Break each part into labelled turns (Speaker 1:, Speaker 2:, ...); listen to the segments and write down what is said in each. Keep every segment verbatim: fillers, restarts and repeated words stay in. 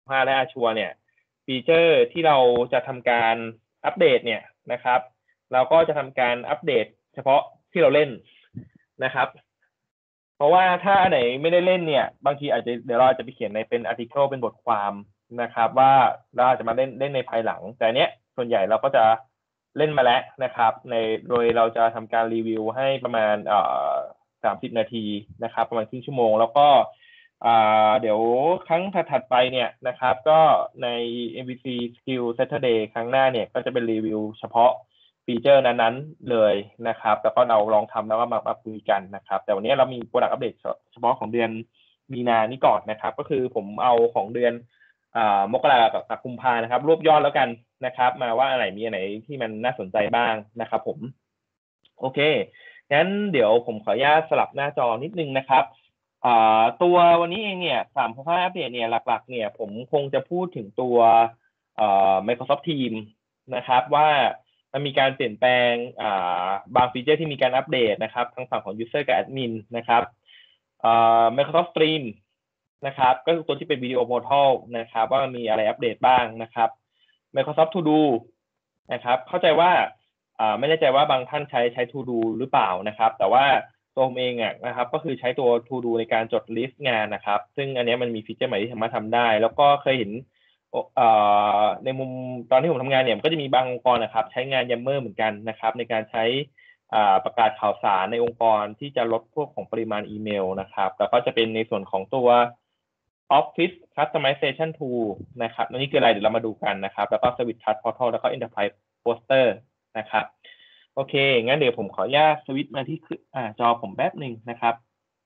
Speaker 1: ห้าและ Azure เนี่ยฟีเจอร์ที่เราจะทำการอัปเดตเนี่ยนะครับเราก็จะทำการอัปเดตเฉพาะที่เราเล่นนะครับเพราะว่าถ้าอันไหนไม่ได้เล่นเนี่ยบางทีอาจจะเดี๋ยวเราจะไปเขียนในเป็นอาร์ติเคิลเป็นบทความนะครับว่าเราจะมาเล่นเล่นในภายหลังแต่เนี้ยส่วนใหญ่เราก็จะเล่นมาแล้วนะครับในโดยเราจะทำการรีวิวให้ประมาณเอ่อสามสิบนาทีนะครับประมาณครึ่งชั่วโมงแล้วก็อ่าเดี๋ยวครั้งถัดๆไปเนี่ยนะครับก็ใน เอ็ม วี ซี Skill Saturday ครั้งหน้าเนี่ยก็จะเป็นรีวิวเฉพาะฟีเจอร์นั้นๆเลยนะครับแล้วก็เราลองทำแล้วก็มามาคุยกันนะครับแต่วันนี้เรามีโปรดักต์อัปเดตเฉพาะของเดือนมีนานี้ก่อนนะครับก็คือผมเอาของเดือนอ่ามกรากับกุมภานะครับรวบยอดแล้วกันนะครับมาว่าอะไรมีอะไรที่มันน่าสนใจบ้างนะครับผมโอเคงั้นเดี๋ยวผมขออนุญาตสลับหน้าจอนิดนึงนะครับอ่าตัววันนี้เองเนี่ยสามหกห้าอัปเดตเนี่ยหลักๆเนี่ยผมคงจะพูดถึงตัวเอ่อ Microsoft Teams นะครับว่ามันมีการเปลี่ยนแปลงอ่าบางฟีเจอร์ที่มีการอัปเดตนะครับทั้งฝั่งของ User กับ Admin นะครับอ่า Microsoft Stream นะครับก็คือตัวที่เป็นวิดีโอโพร์ทัลนะครับว่ามันมีอะไรอัปเดตบ้างนะครับ Microsoft To Do นะครับเข้าใจว่าอ่าไม่แน่ใจว่าบางท่านใช้ใช้ To Do หรือเปล่านะครับแต่ว่าตัวผมเองอ่ะนะครับก็คือใช้ตัว To Do ในการจดลิสต์งานนะครับซึ่งอันนี้มันมีฟีเจอร์ใหม่ที่สามารถทำได้แล้วก็เคยเห็นเอ่อในมุมตอนที่ผมทำงานเนี่ยก็จะมีบางองค์กรนะครับใช้งาน Yammer เหมือนกันนะครับในการใช้อ่าประกาศข่าวสารในองค์กรที่จะลดพวกของปริมาณอีเมลนะครับแล้วก็จะเป็นในส่วนของตัว Office Customization Tool นะครับอันนี้คืออะไรเดี๋ยวเรามาดูกันนะครับแล้วก็ Service Chat Portal แล้วก็ Enterprise Poster นะครับโอเคงั้นเดี๋ยวผมขออนุญาตสวิตช์มาที่อ่าจอผมแป๊บหนึ่งนะครับ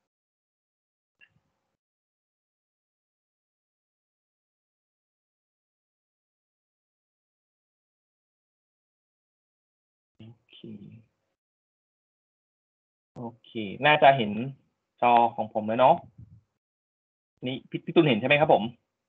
Speaker 1: โอเคโอเคน่าจะเห็นจอของผมแล้วเนาะนี่พี่พี่ตุลเห็นใช่ไหมครับผม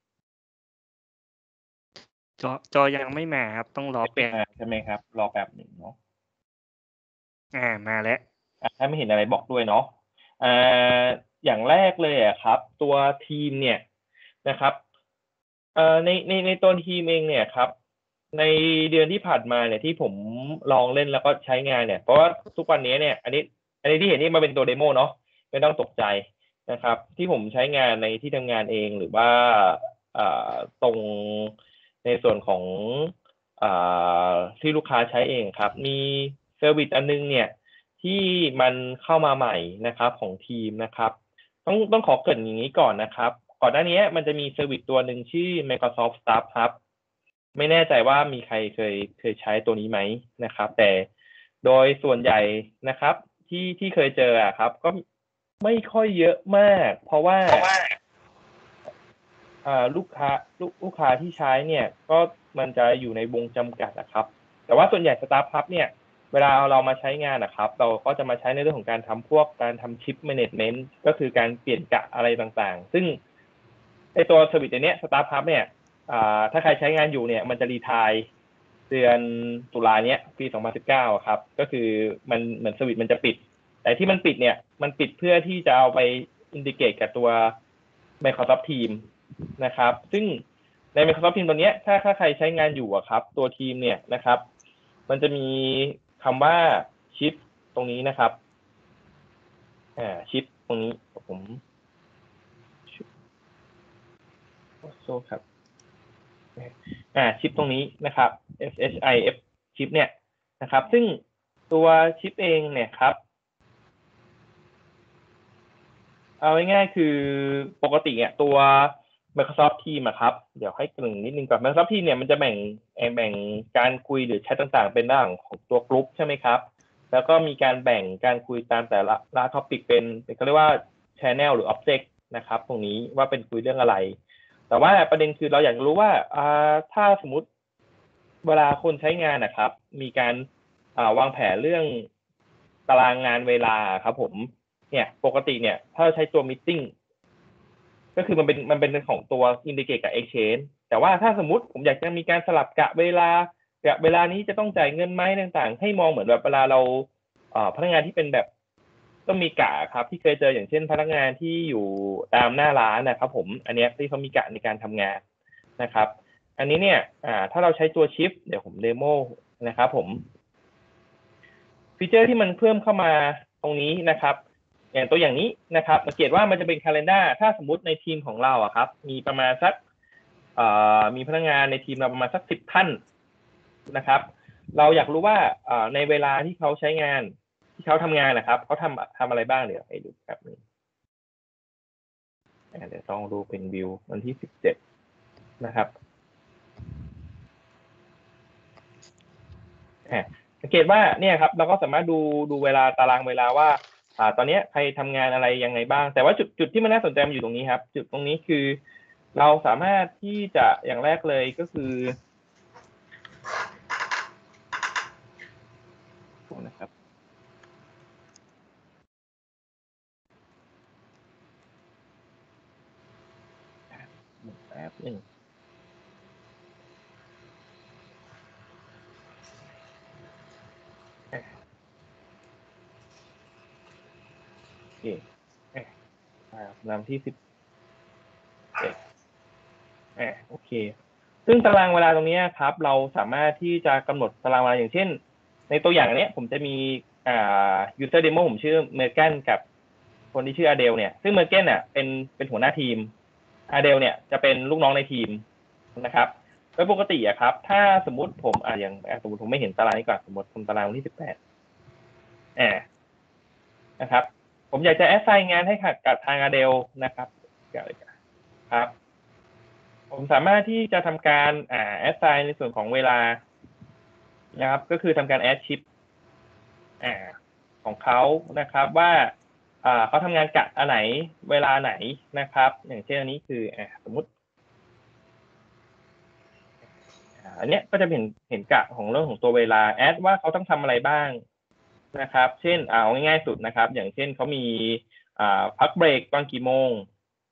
Speaker 2: จอจอยังไม่มาครับต้องรอแป๊บ
Speaker 1: ใช่ไหมครับรอแป๊บหนึ่งเนาะ
Speaker 2: อ่ามาแล้ว
Speaker 1: ถ้าไม่เห็นอะไรบอกด้วยเนาะอ่าอย่างแรกเลยอ่ะครับตัวทีมเนี่ยนะครับเอ่อในในในตัวทีมเองเนี่ยครับในเดือนที่ผ่านมาเนี่ยที่ผมลองเล่นแล้วก็ใช้งานเนี่ยเพราะว่าทุกวันนี้เนี่ยอันนี้อันนี้ที่เห็นนี่มาเป็นตัวเดโมเนาะไม่ต้องตกใจนะครับที่ผมใช้งานในที่ทำงานเองหรือว่าอ่าตรงในส่วนของอ่าที่ลูกค้าใช้เองครับมีเซอร์วิสอันนึงเนี่ยที่มันเข้ามาใหม่นะครับของทีมนะครับต้องต้องขอเกริ่นอย่างนี้ก่อนนะครับก่อนหน้านี้มันจะมีเซอร์วิสตัวหนึ่งชื่อ Microsoft Staff Hub ไม่แน่ใจว่ามีใครเคยเคยใช้ตัวนี้ไหมนะครับแต่โดยส่วนใหญ่นะครับที่ที่เคยเจออะครับก็ไม่ค่อยเยอะมากเพราะว่าอ่าลูกค้าลูกลูกค้าที่ใช้เนี่ยก็มันจะอยู่ในวงจำกัดนะครับแต่ว่าส่วนใหญ่สตาร์ทอัพเนี่ยเวลาเรามาใช้งานนะครับเราก็จะมาใช้ในเรื่องของการทำพวกการทำชิปแมネจเมนต์ก็คือการเปลี่ยนกะอะไรต่างๆซึ่งไอตัวเซอร์วิสเนี้ยสตาร์ทอัพเนี่ยอ่าถ้าใครใช้งานอยู่เนี่ยมันจะรีไทร์เดือนตุลาเนี้ยปีสองพันสิบเก้าครับก็คือมันเหมือนเซอร์วิสมันจะปิดแต่ที่มันปิดเนี่ยมันปิดเพื่อที่จะเอาไปอินทิเกรตกับตัว Microsoft Teamsนะครับซึ่งใน Microsoft Teams ตัวนี้ถ้าถ้าใครใช้งานอยู่อะครับตัวทีมเนี่ยนะครับมันจะมีคำว่าชิปตรงนี้นะครับอ่าชิปตรงนี้ผมโซ่ครับอ่าชิปตรงนี้นะครับ เอส เอช ไอ เอฟ ชิปเนี่ยนะครับซึ่งตัวชิปเองเนี่ยครับเอาง่ายๆคือปกติเนี่ยตัว Microsoft Teams อะครับเดี๋ยวให้กลึงนิดนึงก่อน Microsoft Teams เนี่ยมันจะแบ่งแบ่งการคุยหรือแชทต่างๆเป็นเรื่องของตัวกลุ่มใช่ไหมครับแล้วก็มีการแบ่งการคุยตามแต่ละละท็อปิกเป็นเขาเรียกว่า channel หรือ object นะครับตรงนี้ว่าเป็นคุยเรื่องอะไรแต่ว่าประเด็นคือเราอยากรู้ว่าอ่าถ้าสมมุติเวลาคนใช้งานนะครับมีการอ่าวางแผนเรื่องตารางงานเวลาครับผมเนี่ยปกติเนี่ยถ้าใช้ตัว meeting ก็คือมันเป็นมันเป็นของตัว indicate กับ exchange แต่ว่าถ้าสมมุติผมอยากจะมีการสลับกะเวลากะเวลานี้จะต้องจ่ายเงินไหมต่างๆให้มองเหมือนแบบเวลาเราพนักงานที่เป็นแบบต้องมีกะครับที่เคยเจออย่างเช่นพนักงานที่อยู่ตามหน้าร้านนะครับผมอันนี้ที่เขามีกะในการทำงานนะครับ อันนี้เนี่ยอ่าถ้าเราใช้ตัวชิปเดี๋ยวผมเดโมนะครับผมฟีเจอร์ที่มันเพิ่มเข้ามาตรงนี้นะครับอย่างตัวอย่างนี้นะครับสังเกตว่ามันจะเป็น calendar ถ้าสมมุติในทีมของเราอะครับมีประมาณสักเอ่อมีพนักงานในทีมเราประมาณสักสิบท่านนะครับเราอยากรู้ว่าเอ่อในเวลาที่เขาใช้งานที่เขาทำงานนะครับเขาทำทำอะไรบ้างเดี๋ยวให้ดูครับนึงเดี๋ยวต้องดูเป็นวิววันที่สิบเจ็ดนะครับสังเกตว่าเนี่ยครับเราก็สามารถดูดูเวลาตารางเวลาว่าอ่าตอนนี้ใครทำงานอะไรยังไงบ้างแต่ว่าจุดจุดที่มันน่าสนใจมันอยู่ตรงนี้ครับจุดตรงนี้คือเราสามารถที่จะอย่างแรกเลยก็คือนะครับแป๊บนึงโอเคอ่านำที่สิบเอ็ดอ่าโอเคซึ่งตารางเวลาตรงนี้ครับเราสามารถที่จะกำหนดตารางเวลาอย่างเช่นในตัวอย่างนี้ผมจะมีอ่า user demo ผมชื่อเมอร์แกนกับคนที่ชื่ออเดลเนี่ยซึ่งเมอร์แกนเนี่ยเป็นเป็นหัวหน้าทีมอเดลเนี่ยจะเป็นลูกน้องในทีมนะครับโดยปกติอะครับถ้าสมมุติผมอ่าอย่างสมมติผมไม่เห็นตารางนี้ก่อนสมมติผมตารางวันที่สิบแปดอ่านะครับผมอยากจะแอสไซน์งานให้กับทางอเดลนะครับครับผมสามารถที่จะทำการอ่าแอสไซน์ในส่วนของเวลานะครับก็คือทำการแอดชิปอ่าของเขานะครับว่าอ่าเขาทำงานกะอันไหนเวลาไหนนะครับอย่างเช่นอันนี้คืออ่าสมมุติอันเนี้ยก็จะเห็นเห็นกะของเรื่องของตัวเวลาแอดว่าเขาต้องทำอะไรบ้างนะครับเช่นเอาง่ายๆสุดนะครับอย่างเช่นเขามีอ่าพักเบรกตอนกี่โมง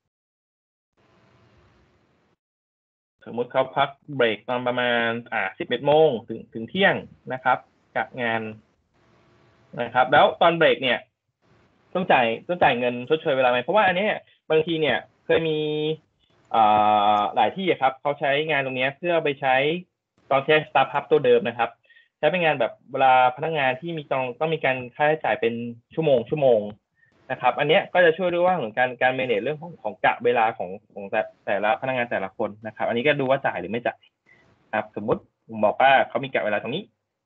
Speaker 1: สมมุติเขาพักเบรกตอนประมาณอ่าสิบเอ็ดโมงถึงถึงเที่ยงนะครับกะงานนะครับแล้วตอนเบรกเนี่ยต้องจ่ายต้องจ่ายเงินชดเชยเวลาไหมเพราะว่าอันนี้บางทีเนี่ยเคยมีอ่าหลายที่ครับเขาใช้งานตรงนี้เพื่อไปใช้ตอนใช้สตาร์ทอัพตัวเดิมนะครับใช้เป็นงานแบบเวลาพนักงานที่มีต้องต้องมีการค่าใช้จ่ายเป็นชั่วโมงชั่วโมงนะครับอันนี้ก็จะช่วยด้วยว่าของการการเมเนจเรื่องของของกะเวลาของของแต่แต่ละพนักงานแต่ละคนนะครับอันนี้ก็ดูว่าจ่ายหรือไม่จ่ายครับสมมุติผมบอกว่าเขามีกะเวลาตรงนี้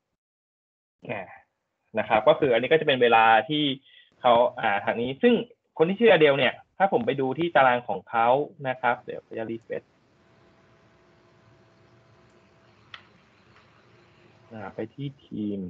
Speaker 1: นะครับก็คืออันนี้ก็จะเป็นเวลาที่เขาอ่าทางนี้ซึ่งคนที่ชื่ออเดลเนี่ยถ้าผมไปดูที่ตารางของเขานะครับเดี๋ยวจะรีเฟรชไปที่ทีม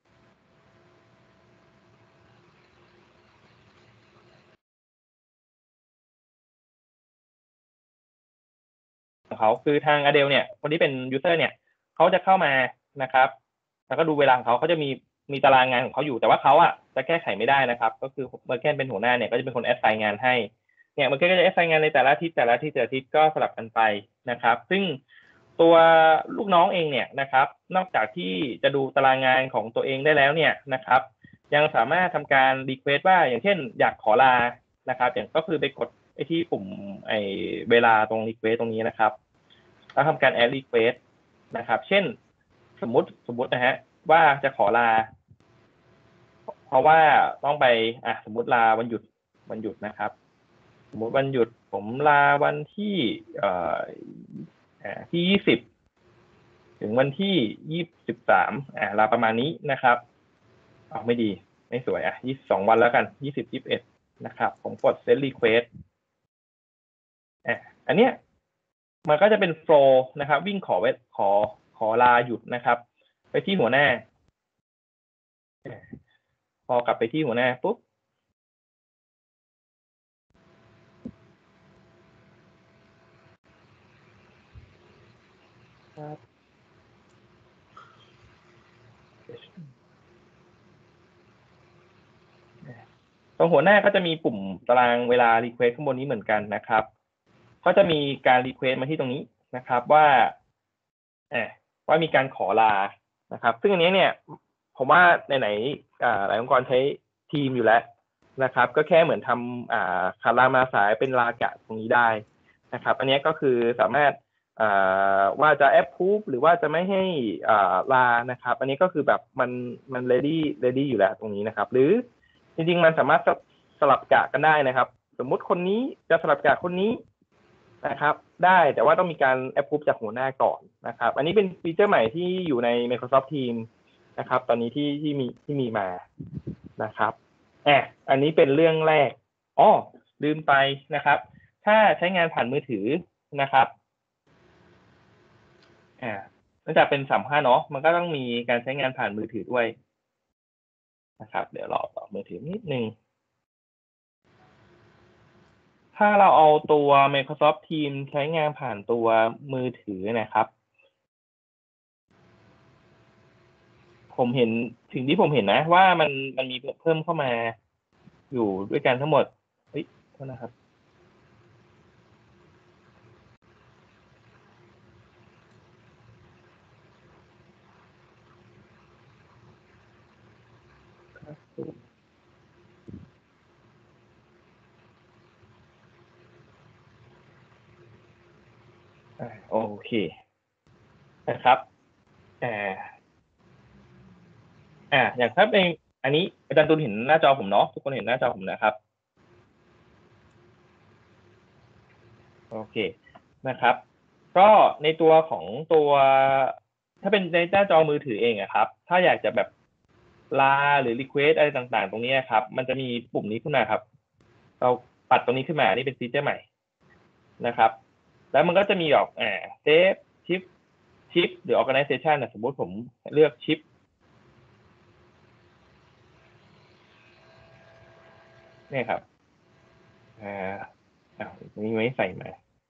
Speaker 1: ของเขาคือทางอเดลเนี่ยคนที่เป็นยูเซอร์เนี่ยเขาจะเข้ามานะครับแล้วก็ดูเวลาของเขาเขาจะมีมีตารางงานของเขาอยู่แต่ว่าเขาอ่ะจะแก้ไขไม่ได้นะครับก็คือเมอร์แกนเป็นหัวหน้าเนี่ยก็จะเป็นคนแอสไซน์งานให้เนี่ยเมอร์แกนก็จะแอสไซน์งานในแต่ละอาทิตย์แต่ละอาทิตย์แต่ละอาทิตย์ก็สลับกันไปนะครับซึ่งตัวลูกน้องเองเนี่ยนะครับนอกจากที่จะดูตารางงานของตัวเองได้แล้วเนี่ยนะครับยังสามารถทำการรีเควสว่าอย่างเช่นอยากขอลานะครับอย่างก็คือไปกดไอ้ที่ปุ่มไอ้เวลาตรงรีเควสตรงนี้นะครับแล้วทำการแอดรีเควสนะครับเช่นสมมติสมมตินะฮะว่าจะขอลาเพราะว่าต้องไปอ่ะสมมติลาวันหยุดวันหยุดนะครับสมมติวันหยุดผมลาวันที่เอ่อที่ยี่สิบถึงวันที่ยี่สิบสามอ่าลาประมาณนี้นะครับอ๋อไม่ดีไม่สวยอ่ะยี่สิบสองวันแล้วกันยี่สิบ ยี่สิบเอ็ดนะครับผมกด set request อ่ะอันเนี้ยมันก็จะเป็นโฟล์นะครับวิ่งขอเวทขอขอลาหยุดนะครับไปที่หัวหน้าพอกลับไปที่หัวหน้าปุ๊บตรงหัวหน้าก็จะมีปุ่มตารางเวลา request ข้างบนนี้เหมือนกันนะครับก็จะมีการ request มาที่ตรงนี้นะครับว่าว่ามีการขอลานะครับซึ่งอันนี้เนี่ยผมว่าไหนๆหลายองค์กรใช้ทีมอยู่แล้วนะครับก็แค่เหมือนทำขาดลามาสายเป็นลากะตรงนี้ได้นะครับอันนี้ก็คือสามารถอ่าว่าจะ approve หรือว่าจะไม่ให้อ่าลานะครับอันนี้ก็คือแบบมันมัน ready ready อยู่แล้วตรงนี้นะครับหรือจริงๆมันสามารถสลับกะกันได้นะครับสมมุติคนนี้จะสลับกะคนนี้นะครับได้แต่ว่าต้องมีการ approve จากหัวหน้าก่อนนะครับอันนี้เป็นฟีเจอร์ใหม่ที่อยู่ใน Microsoft Teams นะครับตอนนี้ที่ที่มีที่มีมานะครับแอบอันนี้เป็นเรื่องแรกอ๋อลืมไปนะครับถ้าใช้งานผ่านมือถือนะครับอ่าเนื่องจากเป็นสามห้าเนาะมันก็ต้องมีการใช้งานผ่านมือถือด้วยนะครับเดี๋ยวรอต่อมือถือนิดนึงถ้าเราเอาตัว Microsoft Teams ใช้งานผ่านตัวมือถือนะครับผมเห็นถึงที่ผมเห็นนะว่ามันมันมีเพิ่มเข้ามาอยู่ด้วยกันทั้งหมดเฮ้ยโทษนะครับอ่าโอเคนะครับอ่าอ่าอย่างถ้าเป็นอันนี้อาจารย์ตุลเห็นหน้าจอผมเนาะทุกคนเห็นหน้าจอผมนะครับโอเคนะครับก็ในตัวของตัวถ้าเป็นในหน้าจอมือถือเองอะครับถ้าอยากจะแบบลาหรือ request อะไรต่างๆตรงนี้ครับมันจะมีปุ่มนี้ขึ้นมาครับเราปัดตรงนี้ขึ้นมานี่เป็นฟีเจอร์ใหม่นะครับแล้วมันก็จะมีออกอ่า save shift shift หรือ organization นะสมมติผมเลือก shift เนี่ยครับอ่าอ้าวนี่ไม่ใส่มา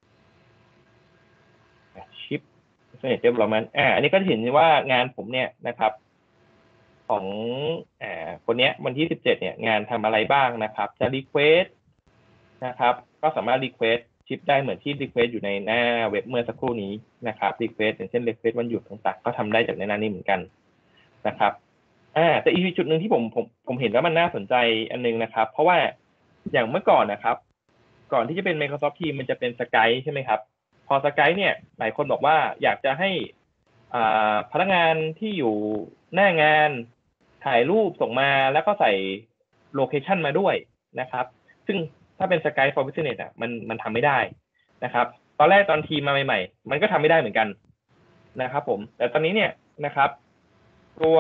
Speaker 1: ชิปเสร็จเรียบร้อยมันอ่าอันนี้ก็จะเห็นว่างานผมเนี่ยนะครับของอ่าคนเนี้ยวันที่สิบเจ็ดเนี่ยงานทำอะไรบ้างนะครับจะรีเควสนะครับก็สามารถรีเควสชิปได้เหมือนที่รีเควสอยู่ในหน้าเว็บเมื่อสักครู่นี้นะครับรีเควสอย่างเช่นรีเควสวันหยุดต่างๆก็ทำได้จากในหน้านี้เหมือนกันนะครับอ่าแต่อีกจุดหนึ่งที่ผมผมผมเห็นว่ามันน่าสนใจอันนึงนะครับเพราะว่าอย่างเมื่อก่อนนะครับก่อนที่จะเป็น Microsoft Teams มันจะเป็น Skype ใช่ไหมครับพอ Skype เนี่ยหลายคนบอกว่าอยากจะให้อ่าพนักงานที่อยู่หน้างานถ่ายรูปส่งมาแล้วก็ใส่โลเคชันมาด้วยนะครับซึ่งถ้าเป็น Skype for Business อ่ะมันมันทำไม่ได้นะครับตอนแรกตอนทีมมาใหม่ๆมันก็ทำไม่ได้เหมือนกันนะครับผมแต่ตอนนี้เนี่ยนะครับตัว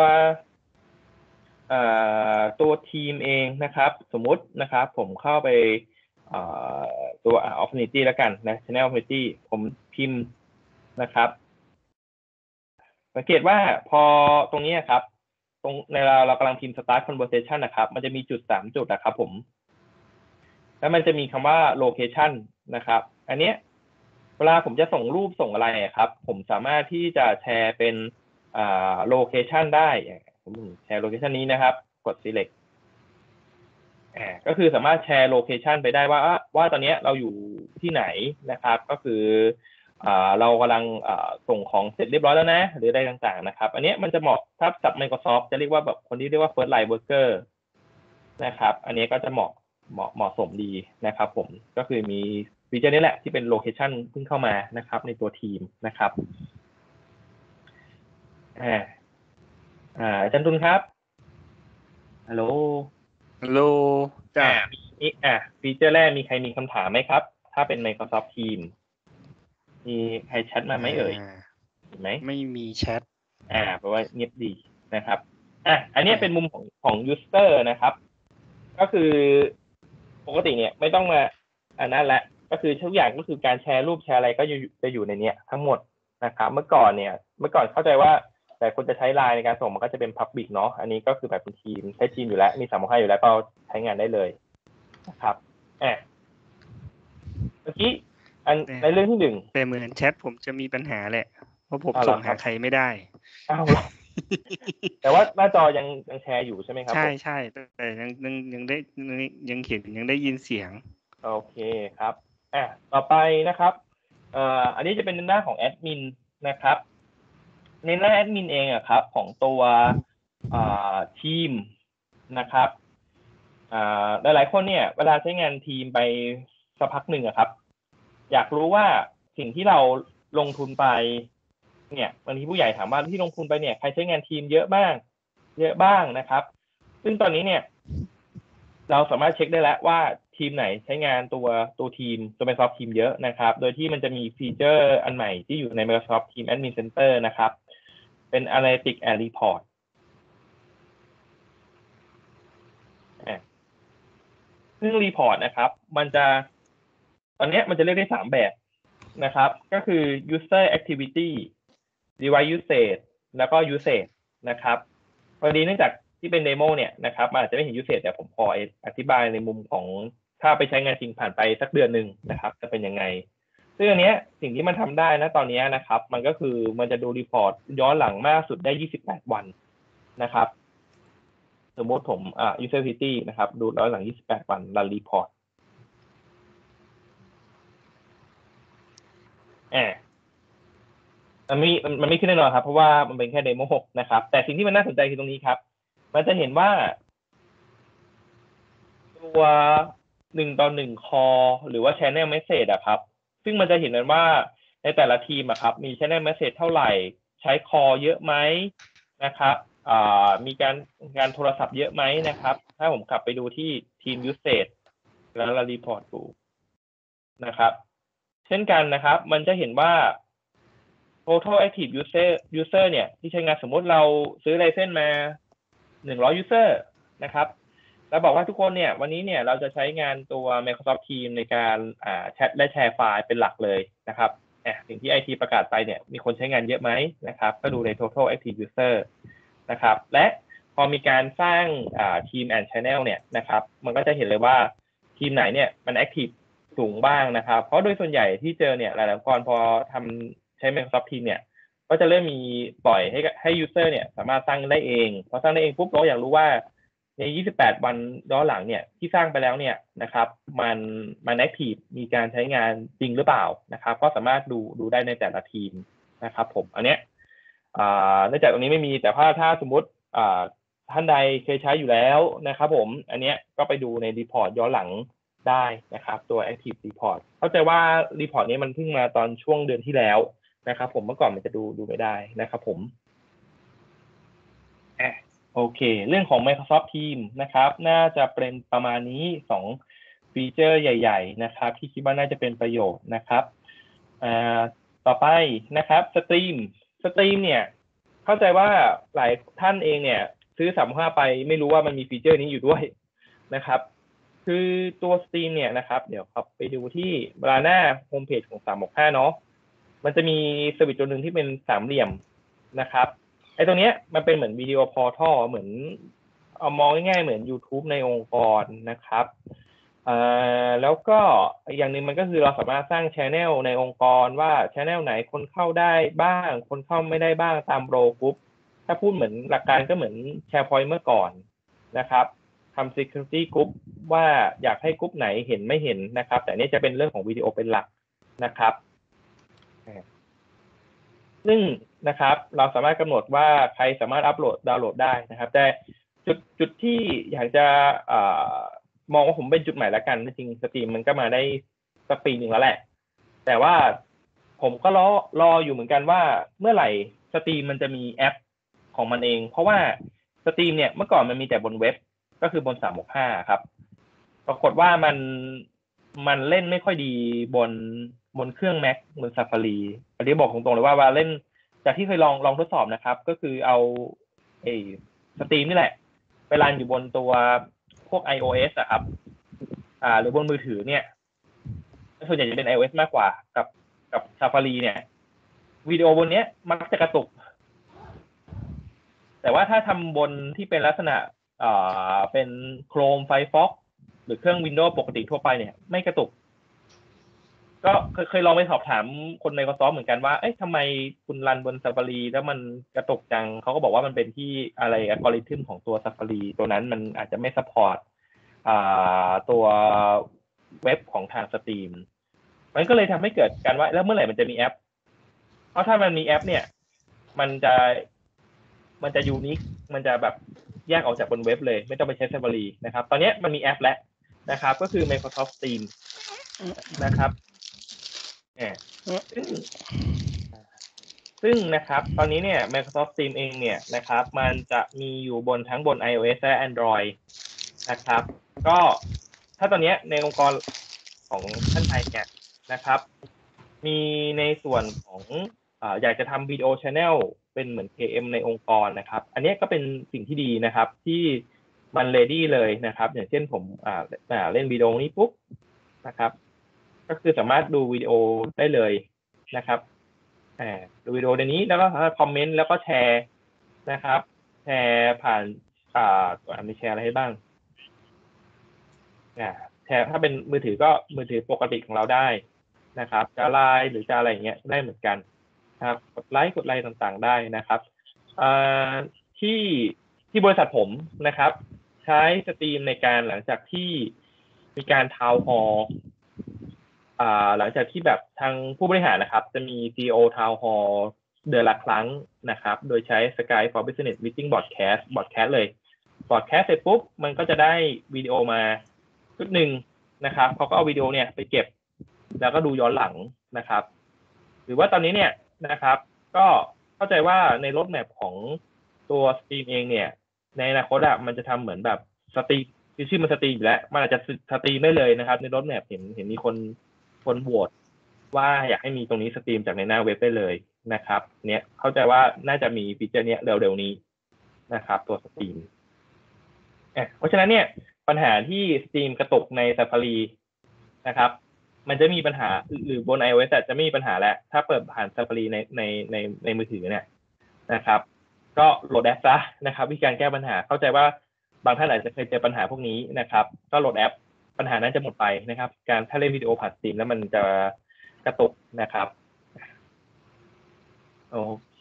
Speaker 1: ตัวทีมเองนะครับสมมุตินะครับผมเข้าไปตัว Opportunity แล้วกันนะ Channel Opportunity ผมพิมพ์นะครับสังเกตว่าพอตรงนี้ครับตรงในเราเรากำลังพิมพ์ start conversation นะครับมันจะมีจุดสามจุดนะครับผมแล้วมันจะมีคำว่า location นะครับอันนี้เวลาผมจะส่งรูปส่งอะไรครับผมสามารถที่จะแชร์เป็นอ่า location ได้ผมแชร์ location นี้นะครับกด select อ่าก็คือสามารถแชร์โลเคชันไปได้ว่าว่าตอนนี้เราอยู่ที่ไหนนะครับก็คืออ่าเรากำลังอ่าส่งของเสร็จเรียบร้อยแล้วนะหรืออะไรต่างๆนะครับอันนี้มันจะเหมาะถ้าสับ Microsoft จะเรียกว่าแบบคนที่เรียกว่า first line worker นะครับอันนี้ก็จะเหมาะเหมาะเหมาะสมดีนะครับผมก็คือมีฟีเจอร์นี้แหละที่เป็นโลเคชันเพิ่งเข้ามานะครับในตัวทีมนะครับอ่าอ่าอาจารย์ตุลครับฮัลโหล
Speaker 2: ฮัลโหลจ้า
Speaker 1: มีอ่ะฟีเจอร์แรกมีใครมีคำถามไหมครับถ้าเป็น Microsoft Teams มีใครแชทมาไหมเอ่ยเห็นไหม
Speaker 2: ไม่มีแชท
Speaker 1: อ่าเพราะว่าเงียบดีนะครับอ่ะอันนี้เป็นมุมของของ user นะครับก็คือปกติเนี่ยไม่ต้องมาอันนั้นแหละก็คือทุกอย่างก็คือการแชร์รูปแชร์อะไรก็จะอยู่ในเนี้ยทั้งหมดนะครับเมื่อก่อนเนี่ยเมื่อก่อนเข้าใจว่าแต่คนจะใช้ไลน์ในการส่งมันก็จะเป็น Public เนาะอันนี้ก็คือแบบเป็นทีมใช้ทีมอยู่แล้วมีสามห้าอยู่แล้วก็ใช้งานได้เลยนะครับอ่ะเมื่อกี้อันในเรื่องที่หนึ่ง
Speaker 2: แต่เหมือนแชทผมจะมีปัญหาแหละเพราะผมส่งหาใครไม่ได้
Speaker 1: อ้าวแต่ว่าหน้าจอยังยังแชร์อยู่ใช่ไหมครับ
Speaker 2: ใช่ใช่แต่ยังยังยังได้ยังเขียนยังได้ยินเสียง
Speaker 1: โอเคครับอ่ะต่อไปนะครับเอ่ออันนี้จะเป็นหน้าของแอดมินนะครับในหน้าแอดมินเองอะครับของตัวทีมนะครับหลายๆคนเนี่ยเวลาใช้งานทีมไปสักพักหนึ่งอะครับอยากรู้ว่าสิ่งที่เราลงทุนไปเนี่ยบางทีผู้ใหญ่ถามว่าที่ลงทุนไปเนี่ยใครใช้งานทีมเยอะบ้างเยอะบ้างนะครับซึ่งตอนนี้เนี่ยเราสามารถเช็คได้แล้วว่าทีมไหนใช้งานตัวตัวทีมตัว Microsoft Teams เยอะนะครับโดยที่มันจะมีฟีเจอร์อันใหม่ที่อยู่ใน Microsoft Teams Admin Center นะครับเป็น Analytics and Report ซึ่ง Report นะครับมันจะตอนนี้มันจะเรียกได้สามแบบนะครับก็คือ User Activity Device Usage แล้วก็ Usage นะครับพอดีเนื่องจากที่เป็นเดโมเนี่ยนะครับมันอาจจะไม่เห็น Usage แต่ผมขออธิบายในมุมของถ้าไปใช้งานจริงผ่านไปสักเดือนหนึ่งนะครับจะเป็นยังไงซึ่งอันนี้สิ่งที่มันทำได้นะตอนนี้นะครับมันก็คือมันจะดูรีพอร์ตย้อนหลังมากสุดได้ยี่สิบแปดวันนะครับสมมติผมอ่า User Activity นะครับดูย้อนหลังยี่สิบแปดวันรันรีพอร์ตแอบมันไม่มันไม่ขึ้นแน่นอนครับเพราะว่ามันเป็นแค่เดโมนะครับแต่สิ่งที่มันน่าสนใจคือตรงนี้ครับมันจะเห็นว่าตัวหนึ่งต่อหนึ่งคอหรือว่า channel message อะครับซึ่งมันจะเห็นกันว่าในแต่ละทีมอะครับมี channel message เท่าไหร่ใช้คอเยอะไหมนะครับอ่ามีการการโทรศัพท์เยอะไหมนะครับถ้าผมกลับไปดูที่ทีม usage แล้วเรารีพอร์ตดูนะครับเช่นกันนะครับมันจะเห็นว่า total active user user เนี่ยที่ใช้งานสมมติเราซื้อไลเซนส์มาหนึ่งร้อย user นะครับแล้วบอกว่าทุกคนเนี่ยวันนี้เนี่ยเราจะใช้งานตัว Microsoft Teams ในการอ่าแชทและแชร์ไฟล์เป็นหลักเลยนะครับแอบสิ่งที่ ไอ ที ประกาศไปเนี่ยมีคนใช้งานเยอะไหมนะครับก็ดูใน total active user นะครับและพอมีการสร้างอ่า Team and Channel เนี่ยนะครับมันก็จะเห็นเลยว่าทีมไหนเนี่ยมัน active สูงบ้างนะครับเพราะโดยส่วนใหญ่ที่เจอเนี่ยหลายๆองค์กรพอทำใช้ Microsoft Teams เนี่ยก็จะเริ่มมีปล่อยให้ให้ user เนี่ยสามารถสร้างได้เองพอสร้างได้เองปุ๊บเราอยากรู้ว่าในยี่สิบแปดวันย้อนหลังเนี่ยที่สร้างไปแล้วเนี่ยนะครับมันมันแอคทีฟมีการใช้งานจริงหรือเปล่านะครับก็สามารถดูดูได้ในแต่ละทีมนะครับผมอันเนี้ยอ่าเนื่องจากตรงนี้ไม่มีแต่ถ้าถ้าสมมติอ่าท่านใดเคยใช้อยู่แล้วนะครับผมอันเนี้ยก็ไปดูในรีพอร์ตย้อนหลังได้นะครับตัว Active Report เข้าใจว่ารีพอร์ตนี้มันเพิ่งมาตอนช่วงเดือนที่แล้วนะครับผมเมื่อก่อนมันจะดูดูไม่ได้นะครับผมอ่ะโอเคเรื่องของ Microsoft Teams นะครับน่าจะเป็นประมาณนี้สองฟีเจอร์ใหญ่ๆนะครับที่คิดว่าน่าจะเป็นประโยชน์นะครับอ่าต่อไปนะครับสตรีมสตรีมเนี่ยเข้าใจว่าหลายท่านเองเนี่ยซื้อสามห้าไปไม่รู้ว่ามันมีฟีเจอร์นี้อยู่ด้วยนะครับคือตัวสตรีมเนี่ยนะครับเดี๋ยวครับไปดูที่เวลาหน้าโฮมเพจของสามหกห้าเนาะมันจะมีสวิตช์ตัวหนึ่งที่เป็นสามเหลี่ยมนะครับไอ้ตรงเนี้ยมันเป็นเหมือนวิดีโอพอร์ทัลเหมือนเอามองง่ายๆเหมือน YouTube ในองค์กรนะครับอ่าแล้วก็อย่างหนึ่งมันก็คือเราสามารถสร้าง channel ในองค์กรว่า channel ไหนคนเข้าได้บ้างคนเข้าไม่ได้บ้างตามโรกรุ๊ปถ้าพูดเหมือนหลักการก็เหมือน SharePoint เมื่อก่อนนะครับทำ security group ว่าอยากให้กรุ๊ปไหนเห็นไม่เห็นนะครับแต่นี่จะเป็นเรื่องของวิดีโอเป็นหลักนะครับซึ่งนะครับเราสามารถกำหนดว่าใครสามารถอัปโหลดดาวน์โหลดได้นะครับแต่จุดจุดที่อยากจะอ่ามองว่าผมเป็นจุดใหม่แล้วกันจริงสตรีมมันก็มาได้สักปีหนึ่งแล้วแหละแต่ว่าผมก็รอรออยู่เหมือนกันว่าเมื่อไหร่สตรีมมันจะมีแอปของมันเองเพราะว่าสตรีมเนี่ยเมื่อก่อนมันมีแต่บนเว็บก็คือบนสามหกห้าครับปรากฏว่ามันมันเล่นไม่ค่อยดีบนบนเครื่อง Mac บน Safari อันนี้บอกตรงๆเลยว่าว่าเล่นจากที่เคยลองลองทดสอบนะครับก็คือเอาไอ้สตรีมนี่แหละไปรันอยู่บนตัวพวก iOS อะครับอ่าหรือบนมือถือเนี่ยส่วนใหญ่จะเป็น iOS มากกว่ากับกับ Safari เนี่ยวิดีโอบนเนี้ยมักจะกระตุกแต่ว่าถ้าทำบนที่เป็นลักษณะอ่าเป็น Chrome Firefox หรือเครื่อง Windows ปกติทั่วไปเนี่ยไม่กระตุกก็เคยลองไปสอบถามคนใน Microsoft เหมือนกันว่าเอ๊ะทำไมคุณรันบน Safari แล้วมันกระตุกจังเขาก็บอกว่ามันเป็นที่อะไรอัลกอริทึมของตัว Safari ตัวนั้นมันอาจจะไม่ซัพพอร์ตอ่าตัวเว็บของทางสตรีมมันก็เลยทำให้เกิดการว่าแล้วเมื่อไหร่มันจะมีแอปเพราะถ้ามันมีแอปเนี่ยมันจะมันจะยูนิคมันจะแบบแยกออกจากบนเว็บเลยไม่ต้องไปใช้ Safari นะครับตอนนี้มันมีแอปแล้วนะครับก็คือ Microsoft Teams นะครับซึ่งซึ่งนะครับตอนนี้เนี่ย Microsoft Team เองเนี่ยนะครับมันจะมีอยู่บนทั้งบน iOS และ Android นะครับก็ถ้าตอนนี้ในองค์กรของท่านไทยเนี่ยนะครับมีในส่วนของอ่าอยากจะทำวิดีโอ channel เป็นเหมือน เค เอ็ม ในองค์กรนะครับอันนี้ก็เป็นสิ่งที่ดีนะครับที่มัน ready เลยนะครับอย่างเช่นผมอ่าอ่าเล่นวิดีโอนี้ปุ๊บนะครับก็คือสามารถดูวิดีโอได้เลยนะครับอ่าดูวิดีโอในนี้แล้วก็คอมเมนต์แล้วก็แชร์นะครับแชร์ผ่านอ่าตัวมีแชร์อะไรให้บ้างอ่าแชร์ถ้าเป็นมือถือก็มือถือปกติของเราได้นะครับจะไลน์หรือจะอะไรอย่างเงี้ยได้เหมือนกันครับกดไลค์กดไลค์ต่างๆได้นะครับอ่าที่ที่บริษัทผมนะครับใช้สตรีมในการหลังจากที่มีการทาวน์ฮอลล์อ่าหลังจากที่แบบทางผู้บริหารนะครับจะมี ซี อี โอ Town Hall เดือนละครั้งนะครับโดยใช้ Skype for Business Meeting Broadcast Broadcast เลย Broadcast เสร็จปุ๊บมันก็จะได้วิดีโอมาชุดหนึ่งนะครับเขาก็เอาวิดีโอเนี่ยไปเก็บแล้วก็ดูย้อนหลังนะครับหรือว่าตอนนี้เนี่ยนะครับก็เข้าใจว่าในรถแมพของตัวสตรีมเองเนี่ยในอนาคตอะมันจะทำเหมือนแบบสตรีมชื่อมันสตรีมอยู่แล้วมันอาจจะสตรีมได้เลยนะครับในรถแมพเห็นเห็นมีคนคนโหวตว่าอยากให้มีตรงนี้สตรีมจากในหน้าเว็บได้เลยนะครับเนี่ยเข้าใจว่าน่าจะมีฟีเจอร์เนี้ยเร็วๆนี้นะครับตัวสตรีมเพราะฉะนั้นเนี่ยปัญหาที่สตรีมกระตุกใน Safari นะครับมันจะมีปัญหาหรือบน iOS จะไม่มีปัญหาแล้วถ้าเปิดผ่าน Safari ในในในในมือถือเนี่ยนะครับก็โหลดแอปซะนะครับวิธีการแก้ปัญหาเข้าใจว่าบางท่านอาจจะเคยเจอปัญหาพวกนี้นะครับก็โหลดแอปปัญหานั้นจะหมดไปนะครับการถ้าเล่นวิดีโอผ่านสตรีมแล้วมันจะกระตุกนะครับโอเค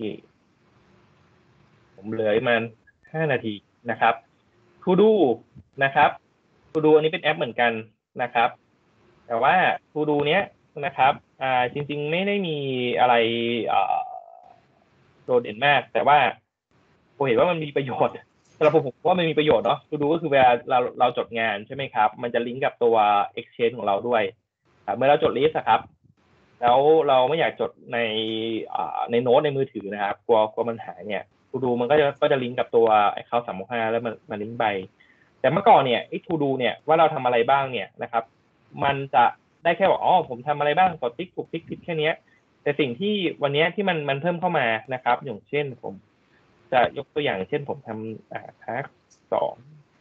Speaker 1: ผมเหลือมันห้านาทีนะครับ To Do นะครับ To Do อันนี้เป็นแอปเหมือนกันนะครับแต่ว่า To Do เนี้ยนะครับอ่าจริงๆไม่ได้มีอะไรอ่าโดดเด่นมากแต่ว่าผมเห็นว่ามันมีประโยชน์สำหรับผมผมว่ามันมีประโยชน์เนาะ To Do ก็คือเวลาเราเราจดงานใช่ไหมครับมันจะลิงก์กับตัว Exchange ของเราด้วยเมื่อเราจดลิสต์ครับแล้วเราไม่อยากจดในในโน้ตในมือถือนะครับกลัวกลัวมันหายเนี่ย To Do มันก็จะก็จะลิงก์กับตัว Account สามหกห้าแล้วมันมันลิงก์ไปแต่เมื่อก่อนเนี่ยไอ้ To Do เนี่ยว่าเราทำอะไรบ้างเนี่ยนะครับมันจะได้แค่บอกอ๋อผมทำอะไรบ้างกดติ๊กถูกติ๊กผิดแค่นี้แต่สิ่งที่วันนี้ที่มันมันเพิ่มเข้ามานะครับอย่างเช่นผมจะยกตัวอย่างเช่นผมทำอ่าทักสอง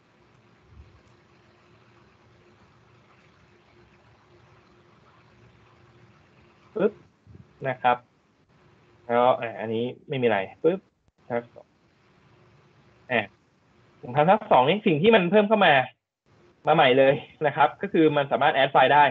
Speaker 1: ปึ๊บนะครับแล้วอ่าอันนี้ไม่มีอะไรปึ๊บทักสองอ่าผมทำทักสองนี้สิ่งที่มันเพิ่มเข้ามามาใหม่เลยนะครับก็คือมันสามารถแอดไฟล์ได้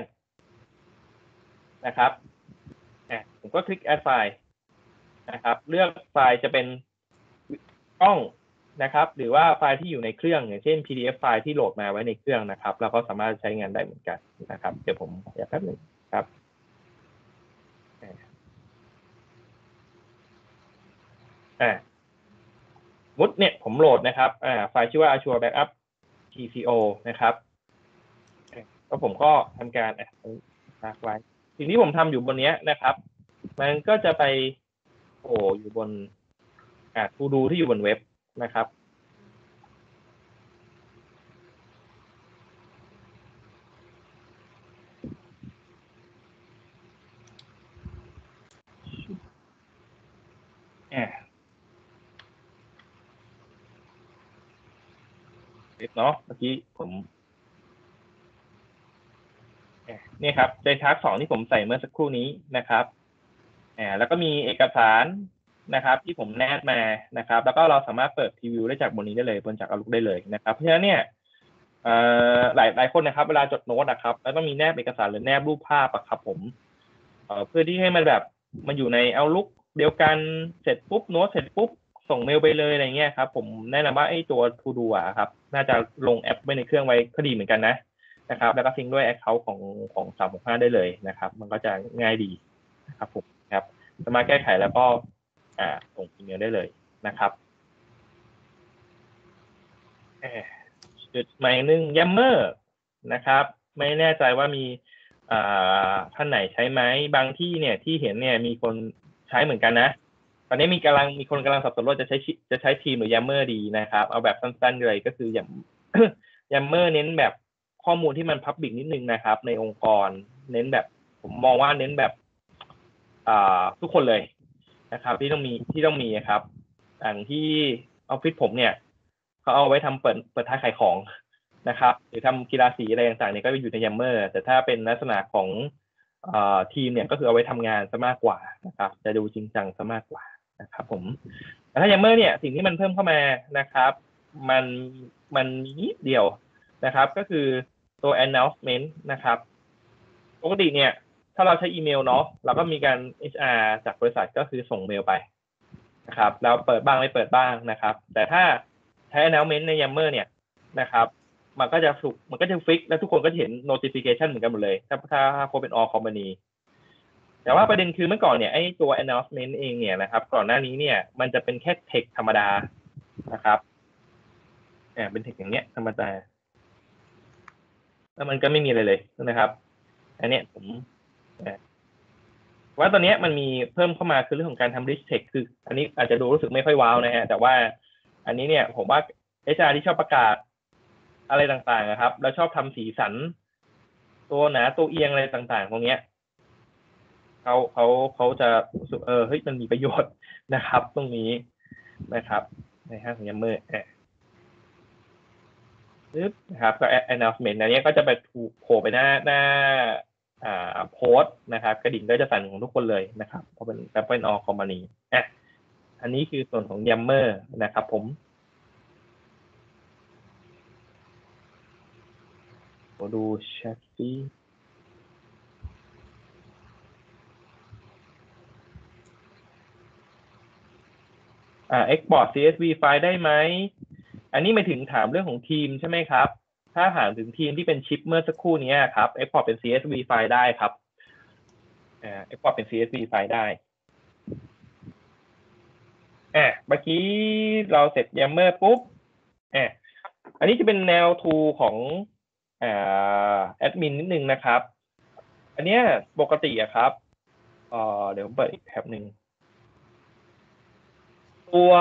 Speaker 1: นะครับอ่ะผมก็คลิกแอดไฟล์นะครับเลือกไฟล์จะเป็นกล้องนะครับหรือว่าไฟล์ที่อยู่ในเครื่องอย่างเช่น พี ดี เอฟ ไฟล์ที่โหลดมาไว้ในเครื่องนะครับเราก็สามารถใช้งานได้เหมือนกันนะครับเดี๋ยวผมอยากแป๊บหนึ่งครับอ่ามุดเนี่ยผมโหลดนะครับอ่าไฟล์ชื่อว่า Azure Backup ที ซี โอ นะครับแล้วผมก็ทำการอ่ะรักไว้สิ่งที่ผมทำอยู่บนนี้นะครับมันก็จะไปโอ้อยู่บนอ่า To Do ที่อยู่บนเว็บนะครับอ่าเนาะเมื่อกี้ผมเนี่ยครับในทักสองที่ผมใส่เมื่อสักครู่นี้นะครับอ่าแล้วก็มีเอกสารนะครับที่ผมแนบมานะครับแล้วก็เราสามารถเปิดพรีวิวได้จากบนนี้ได้เลยบนจาก Outlook ได้เลยนะครับเพราะฉะนั้นเนี่ยหลายหลายคนนะครับเวลาจดโน้ตนะครับแล้วต้องมีแนบเอกสารหรือแนบรูปภาพอะครับผมเพื่อที่ให้มันแบบมันอยู่ใน Outlook เดียวกันเสร็จปุ๊บโน้ตเสร็จปุ๊บส่งเมลไปเลยอะไรเงี้ยครับผมแนะนำว่าไอ้ตัว To Do อะครับน่าจะลงแอปไว้ในเครื่องไว้ก็ดีเหมือนกันนะนะครับแล้วก็ซิงค์ด้วย Account ของของสามหกห้าได้เลยนะครับมันก็จะง่ายดีนะครับผมครับสามารถแก้ไขแล้วก็อ่าส่งอีเมลได้เลยนะครับจุดหมายหนึ่งยัมเมอร์นะครับไม่แน่ใจว่ามีอ่าท่านไหนใช้ไหมบางที่เนี่ยที่เห็นเนี่ยมีคนใช้เหมือนกันนะตอนนี้มีกำลังมีคนกำลังสับสนว่าจะใช้จะใช้ทีมหรือ Yammer ดีนะครับเอาแบบสั้นๆเลยก็คืออย่าง Yammer เน้นแบบข้อมูลที่มัน Public นิดนึงนะครับในองค์กรเน้นแบบผมมองว่าเน้นแบบอ่าทุกคนเลยนะครับที่ต้องมีที่ต้องมีครับอย่างที่ออฟฟิศผมเนี่ยเขาเอาไว้ทำเปิดเปิดท้ายขายของนะครับหรือทำกีฬาสีอะไรต่างๆเนี่ยก็อยู่ใน Yammer แต่ถ้าเป็นลักษณะของอ่าทีมเนี่ยก็คือเอาไว้ทำงานซะมากกว่านะครับจะดูจริงจังซะมากกว่านะครับผมแต่ถ้า Yammer เนี่ยสิ่งที่มันเพิ่มเข้ามานะครับมันมันมีนิดเดียวนะครับก็คือตัว announcement นะครับปกติเนี่ยถ้าเราใช้อีเมลเนาะเราก็มีการ เอช อาร์ จากบริษัทก็คือส่งเมลไปนะครับแล้วเปิดบ้างไม่เปิดบ้างนะครับแต่ถ้าใช้ announcement ใน Yammer เนี่ยนะครับมันก็จะถูกมันก็จะฟิกแล้วทุกคนก็จะเห็น notification เหมือนกันหมดเลยถ้าถ้าโคเป็น all company แต่ว่าประเด็นคือเมื่อก่อนเนี่ยไอ้ตัว announcement เองเนี่ยนะครับก่อนหน้านี้เนี่ยมันจะเป็นแค่ text ธรรมดานะครับเนี่ยเป็น text อย่างเนี้ยธรรมดาแล้วมันก็ไม่มีอะไรเลยนะครับอันเนี้ยผมว่าตอนนี้มันมีเพิ่มเข้ามาคือเรื่องของการทำ rich text คืออันนี้อาจจะดูรู้สึกไม่ค่อยว้าวนะฮะแต่ว่าอันนี้เนี่ยผมว่า เอช อาร์ ที่ชอบประกาศอะไรต่างๆนะครับแล้วชอบทำสีสันตัวหนาตัวเอียงอะไรต่างๆตรงเนี้ยเขาเขาเขาจะรู้สึกเออเฮ้ยมันมีประโยชน์นะครับตรงนี้นะครับในห้างของ Yammer อ่ะปึ๊บนะครับก็ announcement อันนี้ก็จะไปถูกโผล่ไปหน้าหน้าอ่าโพสต์นะครับกระดิ่งก็จะสั่นของทุกคนเลยนะครับเพราะเป็น Apple All Company อ่ะอันนี้คือส่วนของ Yammer นะครับผมดูแชทซี่อ่า export ซี เอส วี ไฟล์ได้ไหมอันนี้ไม่ถึงถามเรื่องของทีมใช่ไหมครับถ้าถามถึงทีมที่เป็นชิปเมื่อสักครู่นี้ครับ export เป็น ซี เอส วี ไฟล์ได้ครับอ่า export เป็น ซี เอส วี ไฟล์ได้อ่ะเมื่อกี้เราเสร็จ Yammer ปุ๊บอ่ะอันนี้จะเป็นแนว tool ของอ่าแอดมินนิดนึงนะครับอันเนี้ยปกติอะครับเอ่อเดี๋ยวผมเปิดอีกแท็บหนึ่งตัว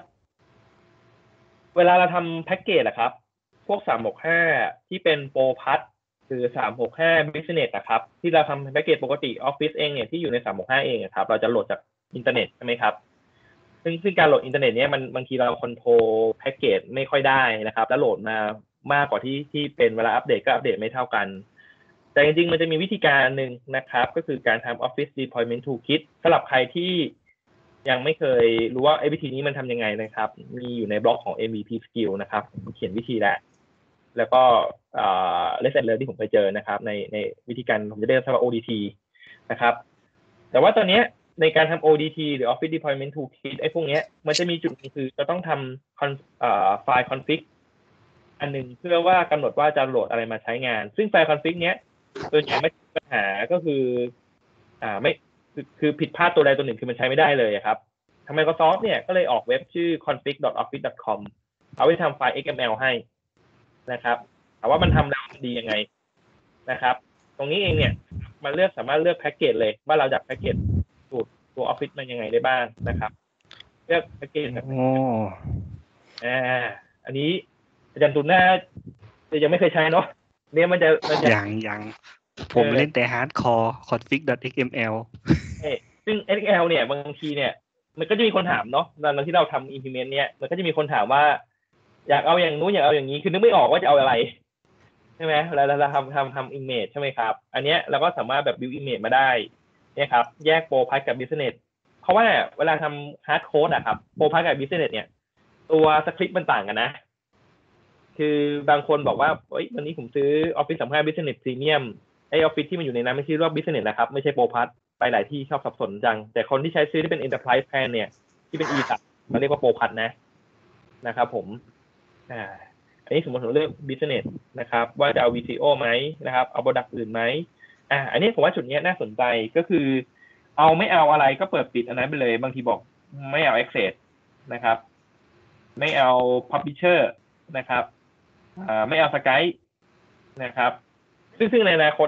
Speaker 1: เวลาเราทำแพ็กเกจอะครับพวกสามหกห้าที่เป็นโปรพัทหรือสามหกห้า Business อะครับที่เราทำแพ็กเกจปกติ Office เองเนี่ยที่อยู่ในสามหกห้าเองอะครับเราจะโหลดจากอินเทอร์เน็ตใช่ไหมครับซึ่งซึ่งการโหลดอินเทอร์เน็ตเนี้ยมันบางทีเราคอนโทรลแพ็กเกจไม่ค่อยได้นะครับแล้วโหลดมามากกว่าที่ที่เป็นเวลาอัปเดตก็อัปเดตไม่เท่ากันแต่จริงๆมันจะมีวิธีการหนึ่งนะครับก็คือการทำ Office Deployment Toolkit สำหรับใครที่ยังไม่เคยรู้ว่าไอ้วิธีนี้มันทำยังไงนะครับมีอยู่ในบล็อกของ เอ็ม วี พี Skill นะครับเขียนวิธีแล้วแล้วก็เอ่อ lesson learned ที่ผมเคยเจอนะครับในในวิธีการผมจะเรียกว่า โอ ดี ที นะครับแต่ว่าตอนนี้ในการทำ โอ ดี ที หรือ Office Deployment Toolkit ไอ้พวกนี้มันจะมีจุดนึงคือจะต้องทำไฟล์ config อันหนึ่งเพื่อว่ากำหนดว่าจะโหลดอะไรมาใช้งานซึ่งไฟล์ config เนี้ยส่วนใหญ่ไม่มีปัญหาก็คืออ่าไม่คือคือผิดพลาดตัวใดตัวหนึ่งคือมันใช้ไม่ได้เลยครับทาง Microsoft เนี่ยก็เลยออกเว็บชื่อ config dot office dot com เอาไว้ทำไฟล์ เอ็กซ์ เอ็ม แอล ให้นะครับถามว่ามันทำแล้วดียังไงนะครับตรงนี้เองเนี่ยมันเลือกสามารถเลือกแพ็กเกจเลยว่าเราอยากแพ็กเกจสูตรตัว Office มันยังไงได้บ้างนะครับเลือกแพ็กเกจแบบอ่าอันนี้อาจารย์ตุน่ายังไม่เคยใช้เนาะเนี่ยมันจะมันจะ
Speaker 2: ยังยังผมเล่นแต่ hardcore config dot เอ็กซ์ เอ็ม แอล
Speaker 1: ซึ่ง เอ็กซ์ เอ็ม แอล เนี่ยบางทีเนี่ยมันก็จะมีคนถามเนาะตอนที่เราทำ implement เนี่ยมันก็จะมีคนถามว่าอยากเอาอย่างนู้นอยากเอาอย่างนี้คือนึกไม่ออกว่าจะเอาอะไรใช่ไหมเวลาเราทำทำทำ image ใช่ไหมครับอันเนี้ยเราก็สามารถแบบ build image มาได้เนี่ยครับแยกโปรพาร์ทกับ business เพราะว่าเวลาทำ hard code อะครับโปรพาร์ทกับ business เนี่ยตัวสคริปต์มันต่างกันนะคือบางคนบอกว่าเฮ้ยวันนี้ผมซื้อ Office สามสิบห้า Business Premium ไอ้ Office ที่มันอยู่ในนั้นไม่ใช่เรียกว่า Business นะครับไม่ใช่โปรพาร์ทไปหลายที่ชอบสับสนจังแต่คนที่ใช้ซื้อที่เป็น Enterprise Plan เนี่ยที่เป็น อี สาม มันเรียกว่าโปรพาร์ทนะนะครับผมอ่าอันนี้สมมติเราเลือก business นะครับว่าจะเอา วี ซี โอ ไหมนะครับเอา product อื่นไหมอ่าอันนี้ผมว่าจุดนี้น่าสนใจก็คือเอาไม่เอาอะไรก็เปิดปิดอันนั้นไปเลยบางทีบอกไม่เอา access นะครับไม่เอา publisher นะครับอ่าไม่เอา Skype นะครับซึ่งซึ่งในอนาคตเนี่ย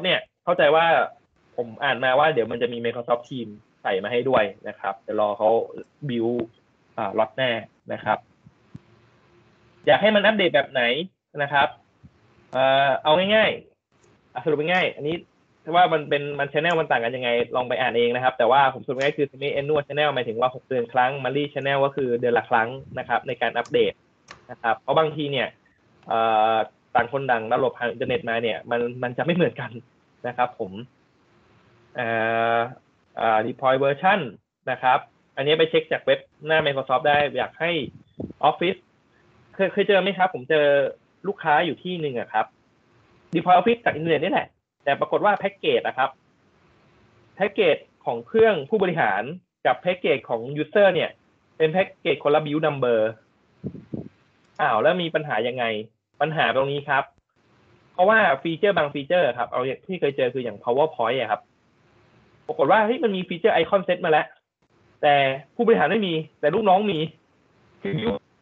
Speaker 1: เข้าใจว่าผมอ่านมาว่าเดี๋ยวมันจะมี Microsoft Teams ใส่มาให้ด้วยนะครับเดี๋ยวรอเขาบิวอ่าล็อตแน่นะครับอยากให้มันอัปเดตแบบไหนนะครับเอ่อเอาง่ายๆสรุปง่ายๆอันนี้ว่ามันเป็นมัน channel มันต่างกันยังไงลองไปอ่านเองนะครับแต่ว่าผมสรุปง่ายคือ semi annual channel หมายถึงว่าหกเดือนครั้ง monthly channel ก็คือเดือนละครั้งนะครับในการอัปเดตนะครับเพราะบางทีเนี่ยเอ่อต่างคนต่างดาวน์โหลดผ่านอินเทอร์เน็ตมาเนี่ยมันมันจะไม่เหมือนกันนะครับผมเอ่อเอ่อ deploy version นะครับอันนี้ไปเช็คจากเว็บหน้า Microsoft ได้อยากให้ Office เคยเคยเจอไหมครับผมเจอลูกค้าอยู่ที่หนึ่งอะครับ deploy Office จากอินเทอร์เน็ตนี่แหละแต่ปรากฏว่าแพ็กเกจอะครับแพ็กเกจของเครื่องผู้บริหารกับแพ็กเกจของ user เนี่ยเป็นแพ็กเกจคนละ build number อ้าวแล้วมีปัญหายังไงปัญหาตรงนี้ครับเพราะว่าฟีเจอร์บางฟีเจอร์ครับเอาที่เคยเจอคืออย่าง PowerPoint อะครับปรากฏว่าเฮ้ยมันมีฟีเจอร์ไอคอนเซตมาแล้วแต่ผู้บริหารไม่มีแต่ลูกน้องมีคือ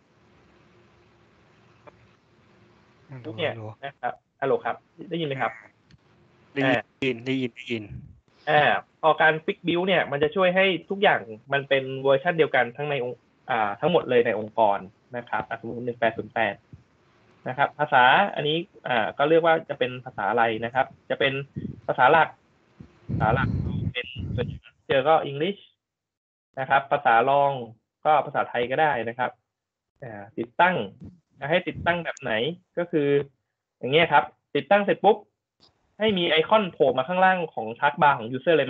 Speaker 1: เนี่ยนะครับฮัลโหลครับได้ยินไหมครับ
Speaker 2: ได้ยินได้ยินได้ยิน
Speaker 1: อ่าพอการฟิกบิลเนี่ยมันจะช่วยให้ทุกอย่างมันเป็นเวอร์ชันเดียวกันทั้งในอ่าทั้งหมดเลยในองค์กรนะครับสมมติหนึ่งแปดศูนย์แปดนะครับภาษาอันนี้อ่าก็เรียกว่าจะเป็นภาษาอะไรนะครับจะเป็นภาษาหลักภาษาหลักเป็นเจอก็ English นะครับภาษารองก็ภาษาไทยก็ได้นะครับอ่าติดตั้งจะให้ติดตั้งแบบไหนก็คืออย่างเงี้ยครับติดตั้งเสร็จปุ๊บให้มีไอคอนโผล่มาข้างล่างของชาร์ตบาร์ของยูเซอร์เลยไหม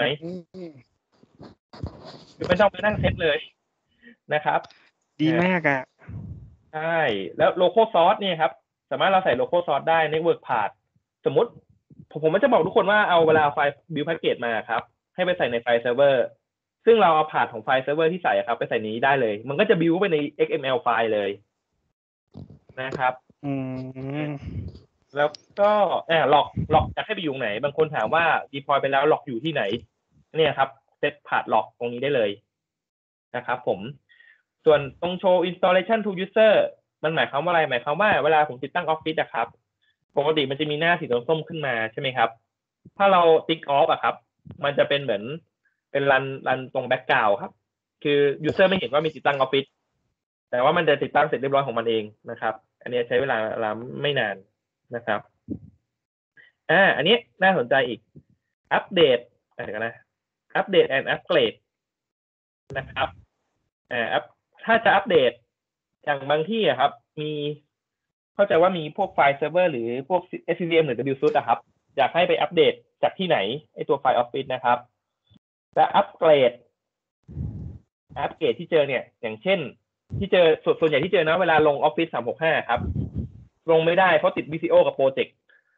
Speaker 1: คือไม่ต้องไปนั่งเซตเลยนะครับ
Speaker 2: ดีมากอ่ะ
Speaker 1: ใช่แล้วโลโก้ซอสเนี่ยครับสามารถเราใส่โลโก้ซอสได้ในเวิร์กพาธสมมติผมผมมันจะบอกทุกคนว่าเอาเวลาไฟล์บิลแพ็กเกจมาครับให้ไปใส่ในไฟล์เซิร์ฟเวอร์ซึ่งเราเอาพาธของไฟล์เซิร์ฟเวอร์ที่ใส่ครับไปใส่นี้ได้เลยมันก็จะบิลไปใน เอ็กซ์ เอ็ม แอล ไฟล์เลยนะครับ
Speaker 2: อืม
Speaker 1: แล้วก็แอบหลอกหลอกจะให้ไปอยู่ไหนบางคนถามว่า deploy ไปแล้วหลอกอยู่ที่ไหนเนี่ยครับเซตพาธหลอกตรงนี้ได้เลยนะครับผมส่วนตรงโชว์ installation to user มันหมายความว่าอะไรหมายความว่าเวลาผมติดตั้ง Office อะครับปกติมันจะมีหน้าสีส้มขึ้นมาใช่ไหมครับถ้าเรา tick off อะครับมันจะเป็นเหมือนเป็นรันรันตรง background ครับคือ user ไม่เห็นว่ามีติดตั้ง Office แต่ว่ามันจะติดตั้งเสร็จเรียบร้อยของมันเองนะครับอันนี้ใช้เวลาเวลาไม่นานนะครับอ่าอันนี้น่าสนใจอีกอัปเดตอะไรกันนะอัปเดต and upgrade นะครับอ่าถ้าจะอัปเดตอย่างบางที่อะครับมีเข้าใจว่ามีพวกไฟล์เซิร์ฟเวอร์หรือพวก เอส ซี ดี เอ็ม หรือ wsud อะครับอยากให้ไปอัปเดตจากที่ไหนไอตัวไฟล์ Office นะครับและอัปเกรดอัปเกรดที่เจอเนี่ยอย่างเช่นที่เจอส่วนใหญ่ที่เจอนะเวลาลง Office สามหกห้าครับลงไม่ได้เพราะติด วี ซี โอ กับโปรเจกต์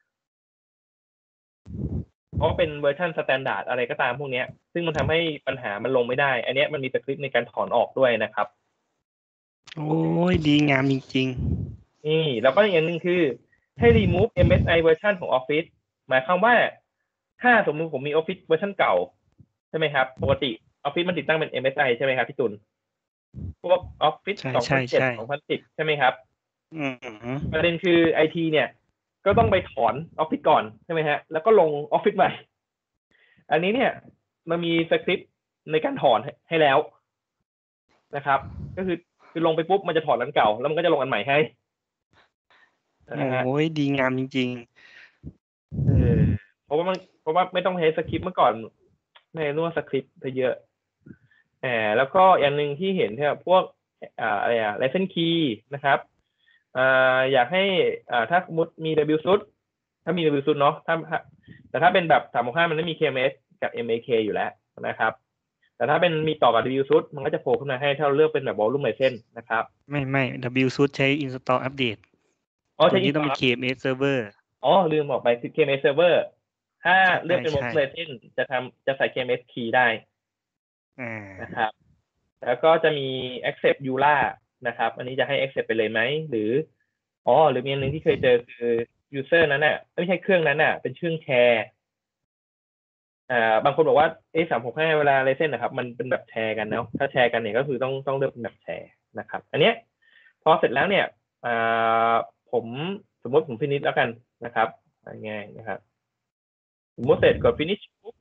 Speaker 1: เพราะเป็นเวอร์ชันสแตนดาร์ดอะไรก็ตามพวกนี้ซึ่งมันทำให้ปัญหามันลงไม่ได้อันนี้มันมีสคริปต์ในการถอนออกด้วยนะครับ
Speaker 2: โอ้ยดีงามจริง
Speaker 1: ๆนี่แล้วก็อีกอย่างหนึ่งคือให้ remove เอ็ม เอส ไอ เวอร์ชันของ Office หมายความว่าถ้าสมมุติผมมี Office เวอร์ชันเก่าใช่ไหมครับปกติ Office มันติดตั้งเป็น เอ็ม เอส ไอ ใช่ไหมครับพี่ตุลพวก Office สองพันเจ็ด สองพันสิบใช่ไหมครับประเด็นคือ ไอ ที เนี่ยก็ต้องไปถอน Office ก่อนใช่ไหมฮะแล้วก็ลง Office ใหม่อันนี้เนี่ยมันมีสคริปต์ในการถอนให้แล้วนะครับก็คือคือลงไปปุ๊บมันจะถอนอันเก่าแล้วมันก็จะลงอันใหม่ให้
Speaker 2: โอ้ยดีงามจริง
Speaker 1: ๆเออเพราะว่ามันเพราะว่าไม่ต้องใช้สคริปต์เมื่อก่อนไม่รู้ว่าสคริปต์ไปเยอะแหมแล้วก็อย่างหนึ่งที่เห็นเนี่ยพวกอ่าอะไรอ่ะ license key นะครับอ่าอยากให้อ่าถ้าสมมติมี wsud ถ้ามี wsud เนาะถ้าแต่ถ้าเป็นแบบสามหกห้ามันไม่มี เค เอ็ม เอส กับ เอ็ม เอ เค อยู่แล้วนะครับแต่ถ้าเป็นมีต่อกับ wsud มันก็จะโผล่ขึ้นมาให้ถ้าเราเลือกเป็นแบบ volume license นะครับ
Speaker 2: ไม่ไม่ wsud ใช้ install update
Speaker 1: อ๋อใช้
Speaker 2: install ต้องเป็น เค เอ็ม เอส server
Speaker 1: อ๋อลืมบอกไป เค เอ็ม เอส server ถ้าเลือกเป็น volume license จะทำจะใส่ เค เอ็ม เอส key ได้นะครับแล้วก็จะมี accept ยู เอ แอล นะครับอันนี้จะให้ accept ไปเลยไหมหรืออ๋อหรือมีอันนึงที่เคยเจอคือ user นั้นน่ะไม่ใช่เครื่องนั้นน่ะเป็นเครื่องแชร์อ่าบางคนบอกว่าเอ๊ะสามหกห้าเวลาไลเซนส์นะครับมันเป็นแบบแชร์กันเนาะถ้าแชร์กันเนี่ยก็คือต้องต้องเลือกเป็นแบบแชร์นะครับอันเนี้ยพอเสร็จแล้วเนี่ยอ่าผมสมมติผมพินิจแล้วกันนะครับง่ายๆนะครับสมมติเสร็จกด finish ปุ๊บ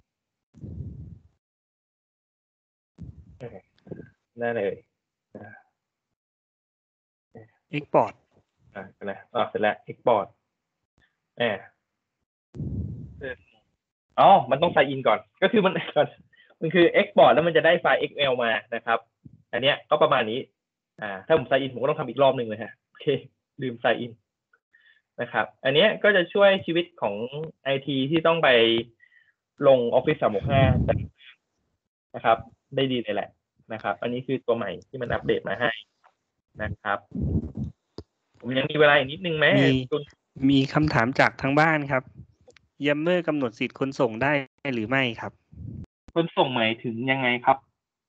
Speaker 1: นั่นเลย
Speaker 2: export
Speaker 1: อ่ะนะอ๋อเสร็จแล้ว export อ่าอ๋อมันต้อง sign in ก่อนก็คือมันมันคือ export แล้วมันจะได้ไฟล์ เอ็กซ์ แอล มานะครับ อันเนี้ยก็ประมาณนี้อ่าถ้าผม sign in ผมก็ต้องทำอีกรอบหนึ่งเลยฮะโอเคลืม sign in นะครับอันเนี้ยก็จะช่วยชีวิตของ ไอ ที ที่ต้องไปลง Office สามหกห้านะครับได้ดีเลยแหละนะครับอันนี้คือตัวใหม่ที่มันอัปเดตมาให้นะครับผมยังมีเวลาอีกนิดนึงไหม
Speaker 2: มีมีคำถามจากทางบ้านครับยัมเมอร์กำหนดสิทธิ์คนส่งได้หรือไม่ครับ
Speaker 1: คนส่งหมายถึงยังไงครับ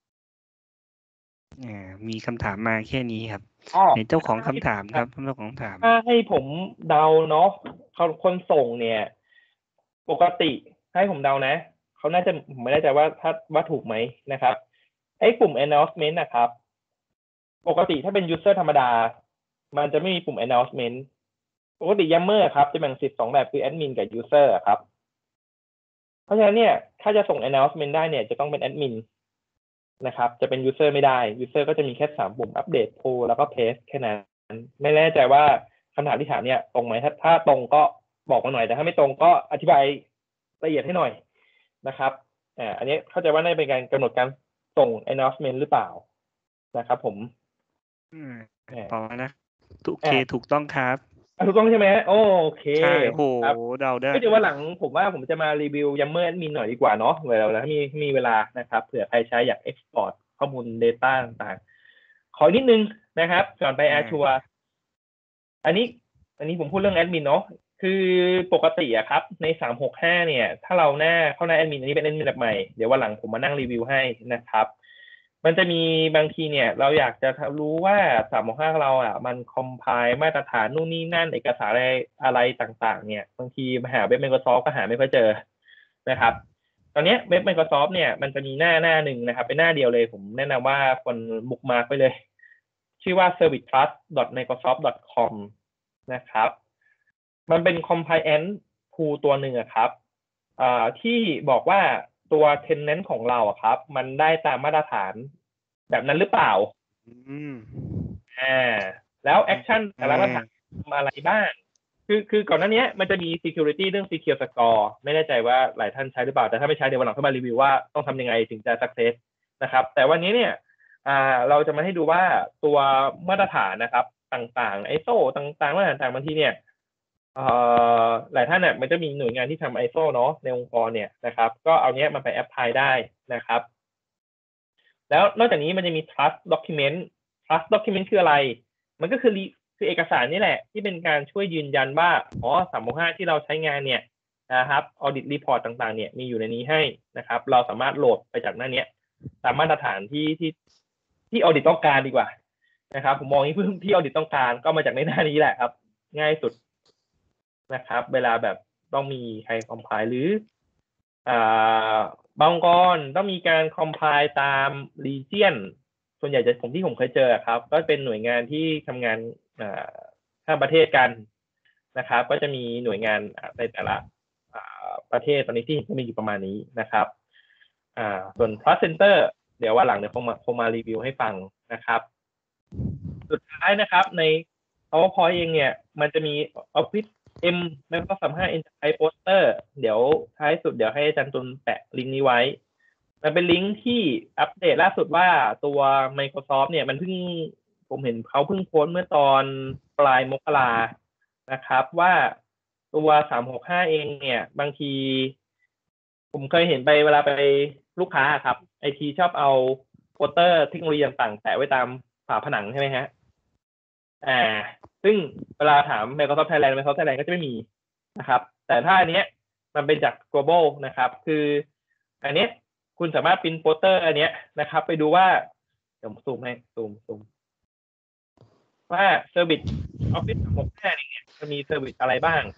Speaker 2: อ่ามีคำถามมาแค่นี้ครับ
Speaker 1: อ๋อ
Speaker 2: ในเจ้าของคำถามครับเจ้าของคำถาม
Speaker 1: ถ้าให้ผมเดาเนาะเขาคนส่งเนี่ย ปกติให้ผมเดานะเขาน่าจะผมไม่แน่ใจว่าถ้าว่าถูกไหมนะครับไอ้ปุ่ม announcement นะครับ ปกติถ้าเป็น user ธรรมดา มันจะไม่มีปุ่ม announcement ปกติ Yammer ครับจะแบ่งสิทธิ์สองแบบคือ admin กับ user ครับ เพราะฉะนั้นเนี่ยถ้าจะส่ง announcement ได้เนี่ยจะต้องเป็น admin นะครับจะเป็น user ไม่ได้ user ก็จะมีแค่สามปุ่ม update pull แล้วก็ paste แค่นั้นไม่แน่ใจว่าคำถามที่ถามเนี่ยตรงไหมถ้าถ้าตรงก็บอกมาหน่อยแต่ถ้าไม่ตรงก็อธิบายละเอียดให้หน่อยนะครับอ่าอันนี้เข้าใจว่าน่าจะเป็นการกำหนดการส่ง announcement หรือเปล่านะครับผม
Speaker 2: อืมพอนะโอเคถูกต้องครับ
Speaker 1: ถูกต้องใช่ไหมโอเค
Speaker 2: ใช่โหเดาได้
Speaker 1: ก็เดี๋ยววันหลังผมว่าผมจะมารีวิว Yammer Admin หน่อยดีกว่าเนาะเวลาถ้ามีมีเวลานะครับเผื่อใครใช้อยาก export ข้อมูล data ต่างๆขอนิดนึงนะครับก่อนไป Azure อันนี้อันนี้ผมพูดเรื่องแอดมินเนาะคือปกติอะครับในสามหกห้าเนี่ยถ้าเราหน้าเข้าหน้าแอดมินอันนี้เป็นแอดมินแบบใหม่เดี๋ยววันหลังผมมานั่งรีวิวให้นะครับมันจะมีบางทีเนี่ยเราอยากจะรู้ว่าสามหกห้าเราอ่ะมันคอมไพล์มาตรฐานนู่นนี่นั่นเอกสารอะไรอะไรต่างๆเนี่ยบางทีมาหาเว็บ Microsoft ก็หาไม่ค่อยเจอนะครับตอนนี้เว็บ Microsoft เนี่ยมันจะมีหน้าหน้าหนึ่งนะครับเป็นหน้าเดียวเลยผมแนะนำว่าคนบุ๊กมาร์กไปเลยชื่อว่า service plus dot microsoft dot com นะครับมันเป็น compliance tool ตัวหนึ่งครับที่บอกว่าตัว tenant ของเราครับมันได้ตามมาตรฐานแบบนั้นหรือเปล่า
Speaker 2: อืม
Speaker 1: อ่าแล้ว action แต่ละมาตรฐานทำอะไรบ้างคือคือก่อนหน้านี้มันจะมี security เรื่อง secure score ไม่แน่ใจว่าหลายท่านใช้หรือเปล่าแต่ถ้าไม่ใช้เดี๋ยววันหลังเข้ามารีวิวว่าต้องทำยังไงถึงจะ success นะครับแต่วันนี้เนี่ยอ่าเราจะมาให้ดูว่าตัวมาตรฐานนะครับต่างๆ ไอ เอส โอ ต่างๆมาตรฐานต่างๆบางทีเนี่ยเอ่อหลายท่านเนี่ยมันจะมีหน่วยงานที่ทำ ไอ เอส โอ เนาะในองค์กรเนี่ยนะครับก็เอาเนี้ยมันไปแอพพลายได้นะครับแล้วนอกจากนี้มันจะมี trust document trust document คืออะไรมันก็คือคือเอกสารนี่แหละที่เป็นการช่วยยืนยันว่าอ๋อสามหกห้าที่เราใช้งานเนี่ยนะครับ audit report ต่างๆเนี่ยมีอยู่ในนี้ให้นะครับเราสามารถโหลดไปจากหน้านี้ตามมาตรฐานที่ที่ที่ audit ต้องการดีกว่านะครับผมมองที่เพิ่มที่ audit ต้องการก็มาจากในหน้านี้แหละครับง่ายสุดนะครับเวลาแบบต้องมีใคร compile หรืออ่าบางองค์กรต้องมีการ compile ตาม region ส่วนใหญ่จะผมที่ผมเคยเจอครับก็เป็นหน่วยงานที่ทำงานข้ามประเทศกันนะครับก็จะมีหน่วยงานในแต่ละประเทศตอนนี้ที่ก็มีอยู่ประมาณนี้นะครับส่วน Trust Center เดี๋ยวว่าหลังเดี๋ยวคงมาคงมารีวิวให้ฟังนะครับสุดท้ายนะครับใน PowerPoint เองเนี่ยมันจะมี Office M แล้วก็สามห้า Enterprise Poster เดี๋ยวท้ายสุดเดี๋ยวให้อาจารย์ตุลแปะลิงก์นี้ไว้มันเป็นลิงก์ที่อัปเดตล่าสุดว่าตัว Microsoft เนี่ยมันเพิ่งผมเห็นเขาเพิ่งโพสต์เมื่อตอนปลายมกรานะครับว่าตัวสามหกห้าเองเนี่ยบางทีผมเคยเห็นไปเวลาไปลูกค้าครับไอทีชอบเอาโปสเตอร์เทคโนโลยีต่างๆแปะไว้ตามฝาผนังใช่ไหมฮะอ่าซึ่งเวลาถาม Microsoft Thailand Microsoft Thailand ก็จะไม่มีนะครับแต่ถ้าอันเนี้ยมันเป็นจาก global นะครับคืออันเนี้ยคุณสามารถพิมพ์โปสเตอร์อันเนี้ยนะครับไปดูว่าเดี๋ยวซูมให้ซูมซูมว่า Service Office สามหกห้าเนี่ยจะมี Service อะไรบ้าง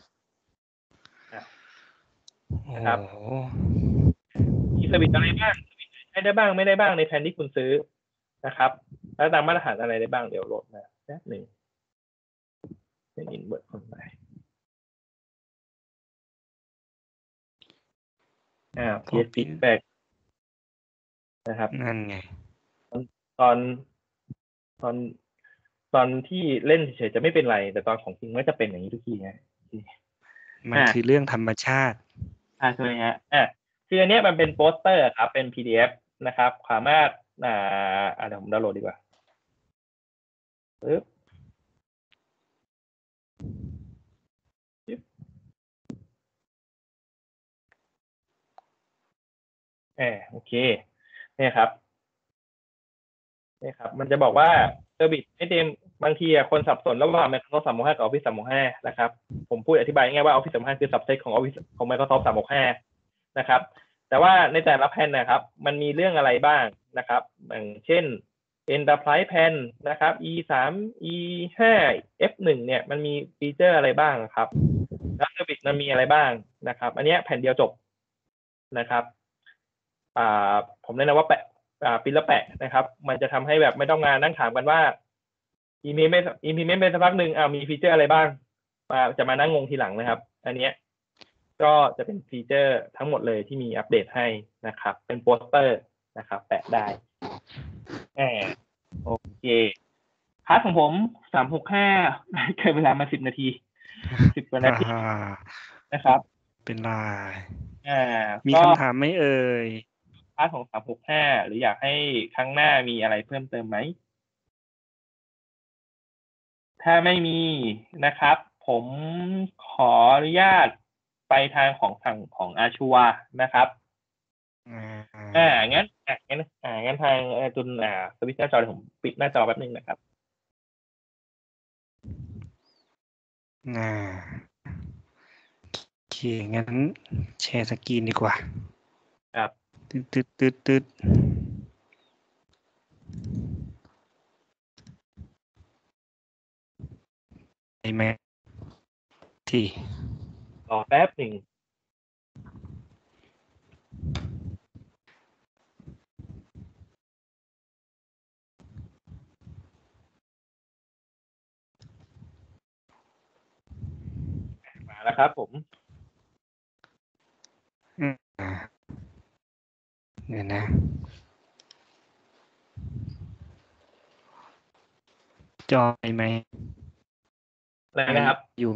Speaker 1: นะครับมี Service อะไรบ้างใช้ได้บ้างไม่ได้บ้างในแผนที่คุณซื้อนะครับแล้วตามมาตรฐานอะไรได้บ้างเดี๋ยวโหลดมาแป๊บหนึ่งเป็นอินเวิร์ตคนไปอ่า พี เอส feedback นะครับ
Speaker 2: นั่นไง
Speaker 1: ตอนตอนตอนที่เล่นเฉยๆจะไม่เป็นไรแต่ตอนของจริงมันจะเป็นอย่างนี้ทุกทีนะ
Speaker 2: มันคือเรื่องธรรมชาติ
Speaker 1: อ่าใช่ฮะอ่ะคืออันนี้มันเป็นโปสเตอร์ครับเป็น พี ดี เอฟ นะครับสามารถอ่าอ่าเดี๋ยวผมดาวน์โหลดดีกว่าปึ๊บเออโอเคเนี่ยครับเนี่ยครับมันจะบอกว่าเซอร์วิสไอเทมบางทีคนสับสนระหว่าง Microsoft สามหกห้ากับ Office สามหกห้านะครับผมพูดอธิบายง่ายๆว่า Office สามหกห้าคือ subset ของ Office ของ Microsoft สามหกห้านะครับแต่ว่าในแต่ละแผ่นนะครับมันมีเรื่องอะไรบ้างนะครับอย่างเช่น Enterprise Plan นะครับ อี สาม อี ห้า เอฟ หนึ่ง เนี่ยมันมีฟีเจอร์อะไรบ้างครับแล้วเซอร์วิสมันมีอะไรบ้างนะครับอันนี้แผ่นเดียวจบนะครับอ่าผมแนะนำว่าแปะอ่าปิดแล้วแปะนะครับมันจะทำให้แบบไม่ต้องงานนั่งถามกันว่า implement implement ไปสักพักหนึ่งอ่ามีฟีเจอร์อะไรบ้างมาจะมานั่งงงทีหลังนะครับอันนี้ก็จะเป็นฟีเจอร์ทั้งหมดเลยที่มีอัปเดตให้นะครับเป็นโปสเตอร์นะครับแปะได้แหมโอเคพาร์ทของผมสามหกห้าเกินเวลามาสิบนาทีสิบกว่านาทีนะครับ
Speaker 2: เป็นไร
Speaker 1: อ่า
Speaker 2: มีคำถามไหมเอ่ย
Speaker 1: พาร์ทของสามหกห้าหรืออยากให้ครั้งหน้ามีอะไรเพิ่มเติมไหมถ้าไม่มีนะครับผมขออนุญาตไปทางของฝั่งของอาชัวนะครับอ่างั้นอ่างั้นอ่างั้นทางตุนอ่าสวิตช์หน้าจอผมปิดหน้าจอแป๊บนึงนะครับ
Speaker 2: อ่าโอเคงั้นแชร์สกรีนดีกว่า
Speaker 1: ครับ
Speaker 2: ตึ๊ดตึ๊ดตึ๊ดตึ๊ดไอแม็กที่
Speaker 1: รอแป๊บหนึ่งมาแล้วครับผม
Speaker 2: อ่าเดี๋ยวนะจอยไหม
Speaker 1: อะไรนะครับ
Speaker 2: อยู่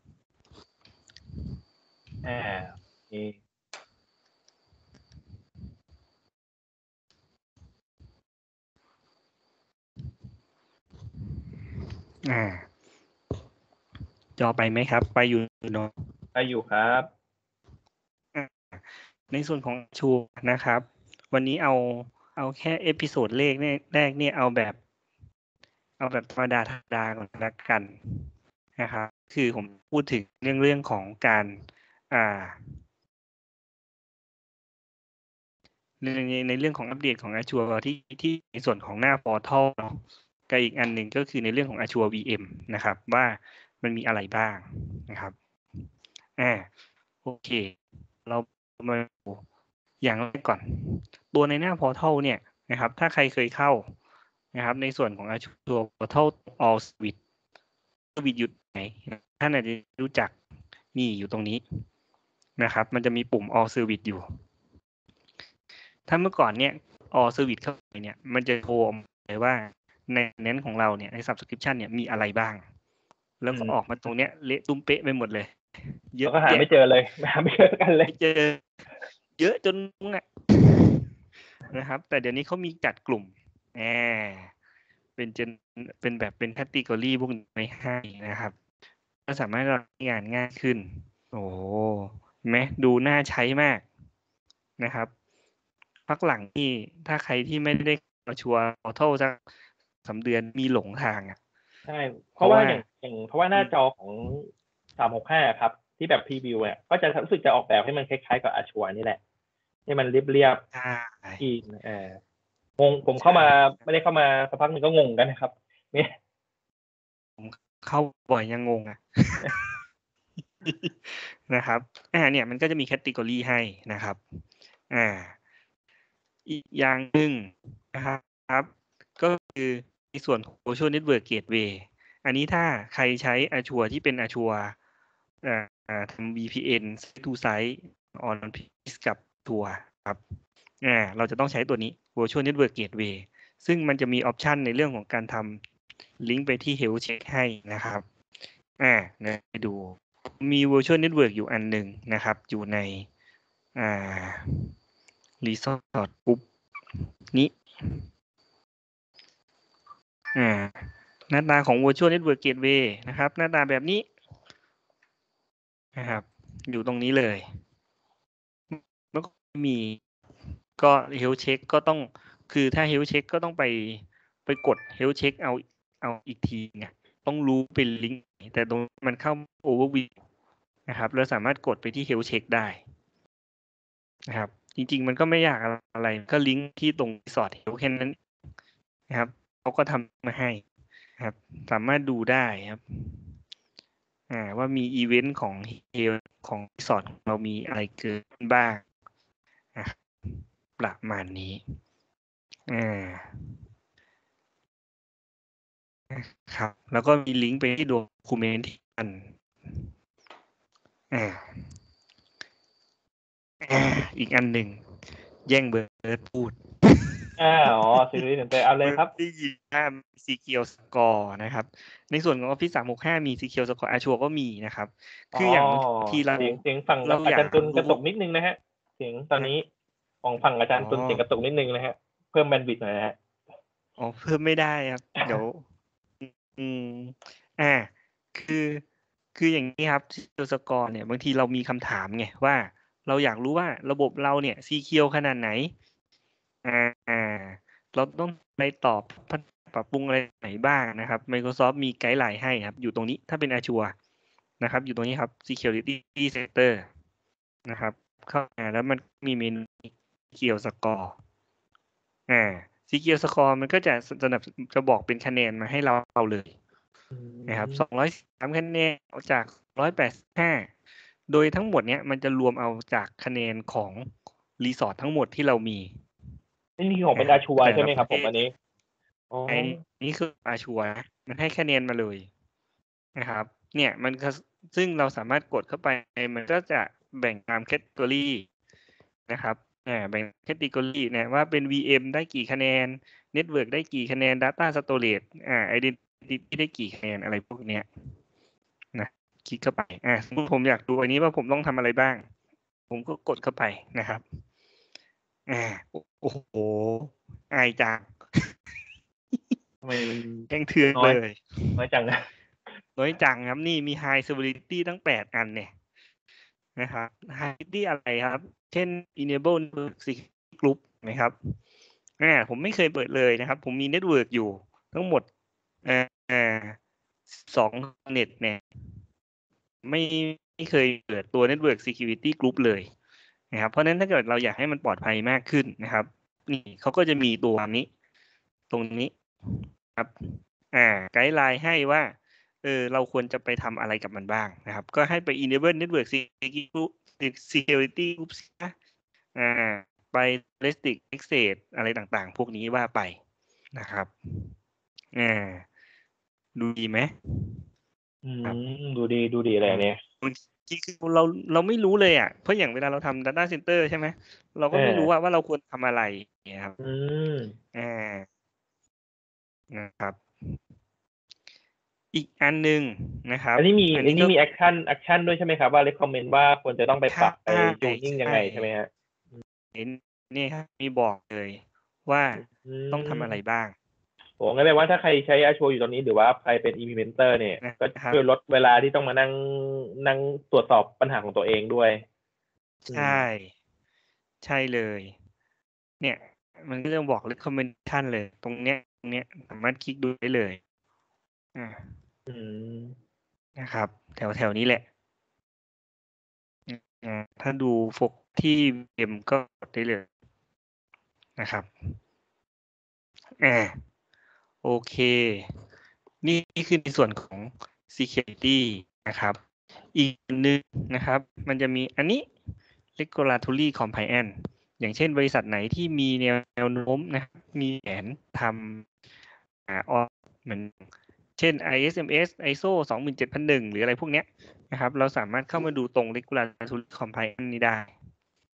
Speaker 1: อ่าโอเค
Speaker 2: อ่าจอไปไหมครับไปอยู่เนาะ
Speaker 1: ไปอยู่ครับ
Speaker 2: ในส่วนของชูนะครับวันนี้เอาเอาแค่เอพิโซดแรกเนี่ยแรกเนี่ยเอาแบบเอาแบบธรรมดาธรรมดาก่อนละกันนะครับคือผมพูดถึงเรื่องเรื่องของการอ่าในในเรื่องของอัปเดตของ Azure ที่ที่ในส่วนของหน้า Portal เนาะกับอีกอันหนึ่งก็คือในเรื่องของ Azure วี เอ็ม นะครับว่ามันมีอะไรบ้างนะครับอ่าโอเคเรามาดูอย่างแรกก่อนตัวในหน้า Portal เนี่ยนะครับถ้าใครเคยเข้านะครับในส่วนของ Azure Portal All Suite วิดอยู่ไหนท่านอาจจะรู้จักนี่อยู่ตรงนี้นะครับมันจะมีปุ่ม All Service อยู่ถ้าเมื่อก่อนเนี่ย All Service เข้าไปเนี่ยมันจะโชว์เลยว่าในเน้นของเราเนี่ยใน Subscription เนี่ยมีอะไรบ้างแล้วก็ออกมาตรงเนี้ยเละตุ้มเป๊ะไปหมดเลย
Speaker 1: เยอะก็หาไม่เจอเลยหาไม่เจอกันเลย
Speaker 2: เจอเยอะจนงงอ่ะนะครับแต่เดี๋ยวนี้เขามีจัดกลุ่มแหมเป็นเจนเป็นแบบเป็นแคตตากรีพวกนี้ไม่ให้นะครับก็สามารถทำงานง่ายขึ้นโอ้ไหมดูน่าใช้มากนะครับพักหลังนี่ถ้าใครที่ไม่ได้มาชัวร์ออโต้สักสามเดือนมีหลงทางอ่ะ
Speaker 1: ใช่เพราะว่าอย่างอย่างเพราะว่าหน้าจอของสามหกห้าครับที่แบบพรีวิวเนี่ยก็จะรู้สึกจะออกแบบให้มันคล้ายๆกับอาชัวนี่แหละให้มันเรียบๆที่เอองงผมเข้ามาไม่ได้เข้ามาสักพักหนึ่งก็งงกันนะครับเนี่ย
Speaker 2: ผมเข้าบ่อยยังงงอ่ะ นะครับอ่าเนี่ยมันก็จะมีแคตตากรีให้นะครับอ่าอีกอย่างหนึ่งนะครับก็คือในส่วนของ Social Network Gateway อันนี้ถ้าใครใช้ Azure ที่เป็น Azure อ่าทำ วี พี เอ็น Site to Site On Premise กับ Azure ครับอ่าเราจะต้องใช้ตัวนี้ Virtual Network Gateway ซึ่งมันจะมีออปชันในเรื่องของการทำลิงก์ไปที่ Health Check ให้นะครับอ่าเดี๋ยวไปดูมี Virtual Network อยู่อันหนึ่งนะครับอยู่ในอ่า Resort Group นี้อ่าหน้าตาของ Virtual Network Gateway นะครับหน้าตาแบบนี้นะครับอยู่ตรงนี้เลยแล้วก็มีก็ Health Check ก็ต้องคือถ้า Health Check ก็ต้องไปไปกด Health Check เอาเอาอีกทีไงต้องรู้เป็นลิงก์แต่ตรงมันเข้า Overview นะครับแล้วสามารถกดไปที่ Health Check ได้นะครับจริงๆมันก็ไม่ยากอะไรก็ลิงก์ที่ตรง Resort Health แค่นั้นนะครับเขาก็ทำมาให้ครับสามารถดูได้ครับอ่าว่ามีอีเวนต์ของเฮลของ Resort ของเรามีอะไรเกิดบ้างนะครับประมาณนี้อ่าครับแล้วก็มีลิงก์ไปที่ documentation อ่าอ่าอีกอันหนึ่งแย่งเบิร์ดพูด
Speaker 1: อ่าอ๋อ Security Center เอาเลยครับ
Speaker 2: ได้ยินว่า Secure Score นะครับในส่วนของ Office สามหกห้ามี Secure Score Azure ก็มีนะครับคืออย่างบางทีเรา
Speaker 1: เสียงเสียงฝั่ง
Speaker 2: เรา
Speaker 1: อา
Speaker 2: อยา
Speaker 1: จาร
Speaker 2: ก
Speaker 1: ย์ตุลกระ
Speaker 2: รู้
Speaker 1: ตุกนิดนึงนะฮะเสียงตอนนี้ของฝั่งอาจารย์ตุลเสียงกระตุกนิดนึงนะฮะเพิ่มแบนด์วิดต์หน่อยนะฮะ
Speaker 2: อ๋อเพิ่มไม่ได้ครับเดี๋ยวอืมอ่าคือคืออย่างนี้ครับ Secure Score เนี่ยบางทีเรามีคำถามไงว่าเราอยากรู้ว่าระบบเราเนี่ย Secure ขนาดไหนอ่าอ่าเราต้องไปตอบปรับปรุงอะไรไหนบ้างนะครับ Microsoft มีไกด์ไลน์ให้ครับอยู่ตรงนี้ถ้าเป็น Azure นะครับอยู่ตรงนี้ครับ Security Sector นะครับเข้ามาแล้วมันมีเมนู Secure Score อ่า Secure Score มันก็จะสนับจะบอกเป็นคะแนนมาให้เราเราเลยนะครับสองร้อยสามคะแนนจากหนึ่งร้อยแปดสิบห้าโดยทั้งหมดเนี้ยมันจะรวมเอาจากคะแนนของรีสอร์ททั้งหมดที่เรามี
Speaker 1: นี่ของเป็นอาชัวใช่ไหมครับผมอันนี้อ๋อ
Speaker 2: ไอ้นี่คืออาชัวนะมันให้คะแนนมาเลยนะครับเนี่ยมันก็ซึ่งเราสามารถกดเข้าไปมันก็จะแบ่งตามแคตตาล็อนะครับอ่าแบ่งแคตตาล็อเนี่ยว่าเป็น วี เอ็ม ได้กี่คะแนน Network ได้กี่คะแนน Data Storage อ่า Identity ได้กี่คะแนนอะไรพวกเนี้ยนะคลิกเข้าไปอ่าสมมติผมอยากดูอันนี้ว่าผมต้องทำอะไรบ้างผมก็กดเข้าไปนะครับอ่าโอ้โหอายจัง
Speaker 1: ทำไมมัน
Speaker 2: แกงเถือก
Speaker 1: น้อย
Speaker 2: เลย
Speaker 1: น้อยจังนะ
Speaker 2: น้อยจังครับนี่มี High Severity ตั้งแปดอันเนี่ยนะครับ High Severity อะไรครับ เช่น Enable Network Security Group นะครับอ่าผมไม่เคยเปิดเลยนะครับ ผมมี Network อยู่ทั้งหมดอ่าอ่าสองเน็ตเนี่ยไม่ไม่เคยเปิดตัว Network Security Group เลยนะครับเพราะฉะนั้นถ้าเกิดเราอยากให้มันปลอดภัยมากขึ้นนะครับนี่เขาก็จะมีตัวนี้ตรงนี้ครับอ่าไกด์ไลน์ให้ว่าเออเราควรจะไปทำอะไรกับมันบ้างนะครับก็ให้ไป enable network security groups นะอ่าไป restrict access อะไรต่างๆพวกนี้ว่าไปนะครับอ่าดูดีไหม
Speaker 1: อืมดูดีดูดีอะไรเนี่ย
Speaker 2: จริงๆคือเราเราไม่รู้เลยอ่ะเพราะอย่างเวลาเราทำ data center ใช่ไหมเราก็ไม่รู้ว่าว่าเราควรทำอะไรเนี่ยครับ
Speaker 1: อืม
Speaker 2: อ่านะครับอีกอันหนึ่งนะครับ
Speaker 1: อันนี้มี
Speaker 2: อัน
Speaker 1: อัน
Speaker 2: นี้
Speaker 1: นี้
Speaker 2: ก็
Speaker 1: มีแอคชั่นแอคชั่นด้วยใช่ไหมครับว่า recommend ว่าควรจะต้องไปปรับไป
Speaker 2: ใช่
Speaker 1: tuning ยัง
Speaker 2: ใช่
Speaker 1: ไงใช่ไหมฮะ
Speaker 2: เห็นนี่ครับมีบอกเลยว่า
Speaker 1: อื
Speaker 2: ต้องทำอะไรบ้าง
Speaker 1: โอ้งั้นแปลว่าถ้าใครใช้ Azure อยู่ตอนนี้หรือว่าใครเป็น implementer เนี่ย
Speaker 2: นะ
Speaker 1: ก็
Speaker 2: ครับ
Speaker 1: ช่วยลดเวลาที่ต้องมานั่งนั่งตรวจสอบปัญหาของตัวเองด้วย
Speaker 2: ใช่ใช่เลย เนี่ย มันก็จะบอก recommendation เลย ตรงเนี้ยตรงเนี้ยสามารถคลิกดูได้เลยอ่า
Speaker 1: อืม
Speaker 2: นะครับ แถวแถวนี้แหละอ่าถ้าดูโฟกที่เอ็มก็กดได้เลยนะครับอ่าโอเค นี่คือในส่วนของ security นะครับ อีกอันหนึ่งนะครับ มันจะมีอันนี้ regulatory compliance อย่างเช่นบริษัทไหนที่มีแนวโน้มนะครับมีแผนทำอ่าออเหมือนเช่น ไอ เอส เอ็ม เอส ไอ เอส โอ สองหมื่นเจ็ดพันหนึ่ง หรืออะไรพวกเนี้ยนะครับ เราสามารถเข้ามาดูตรง regulatory compliance นี้ได้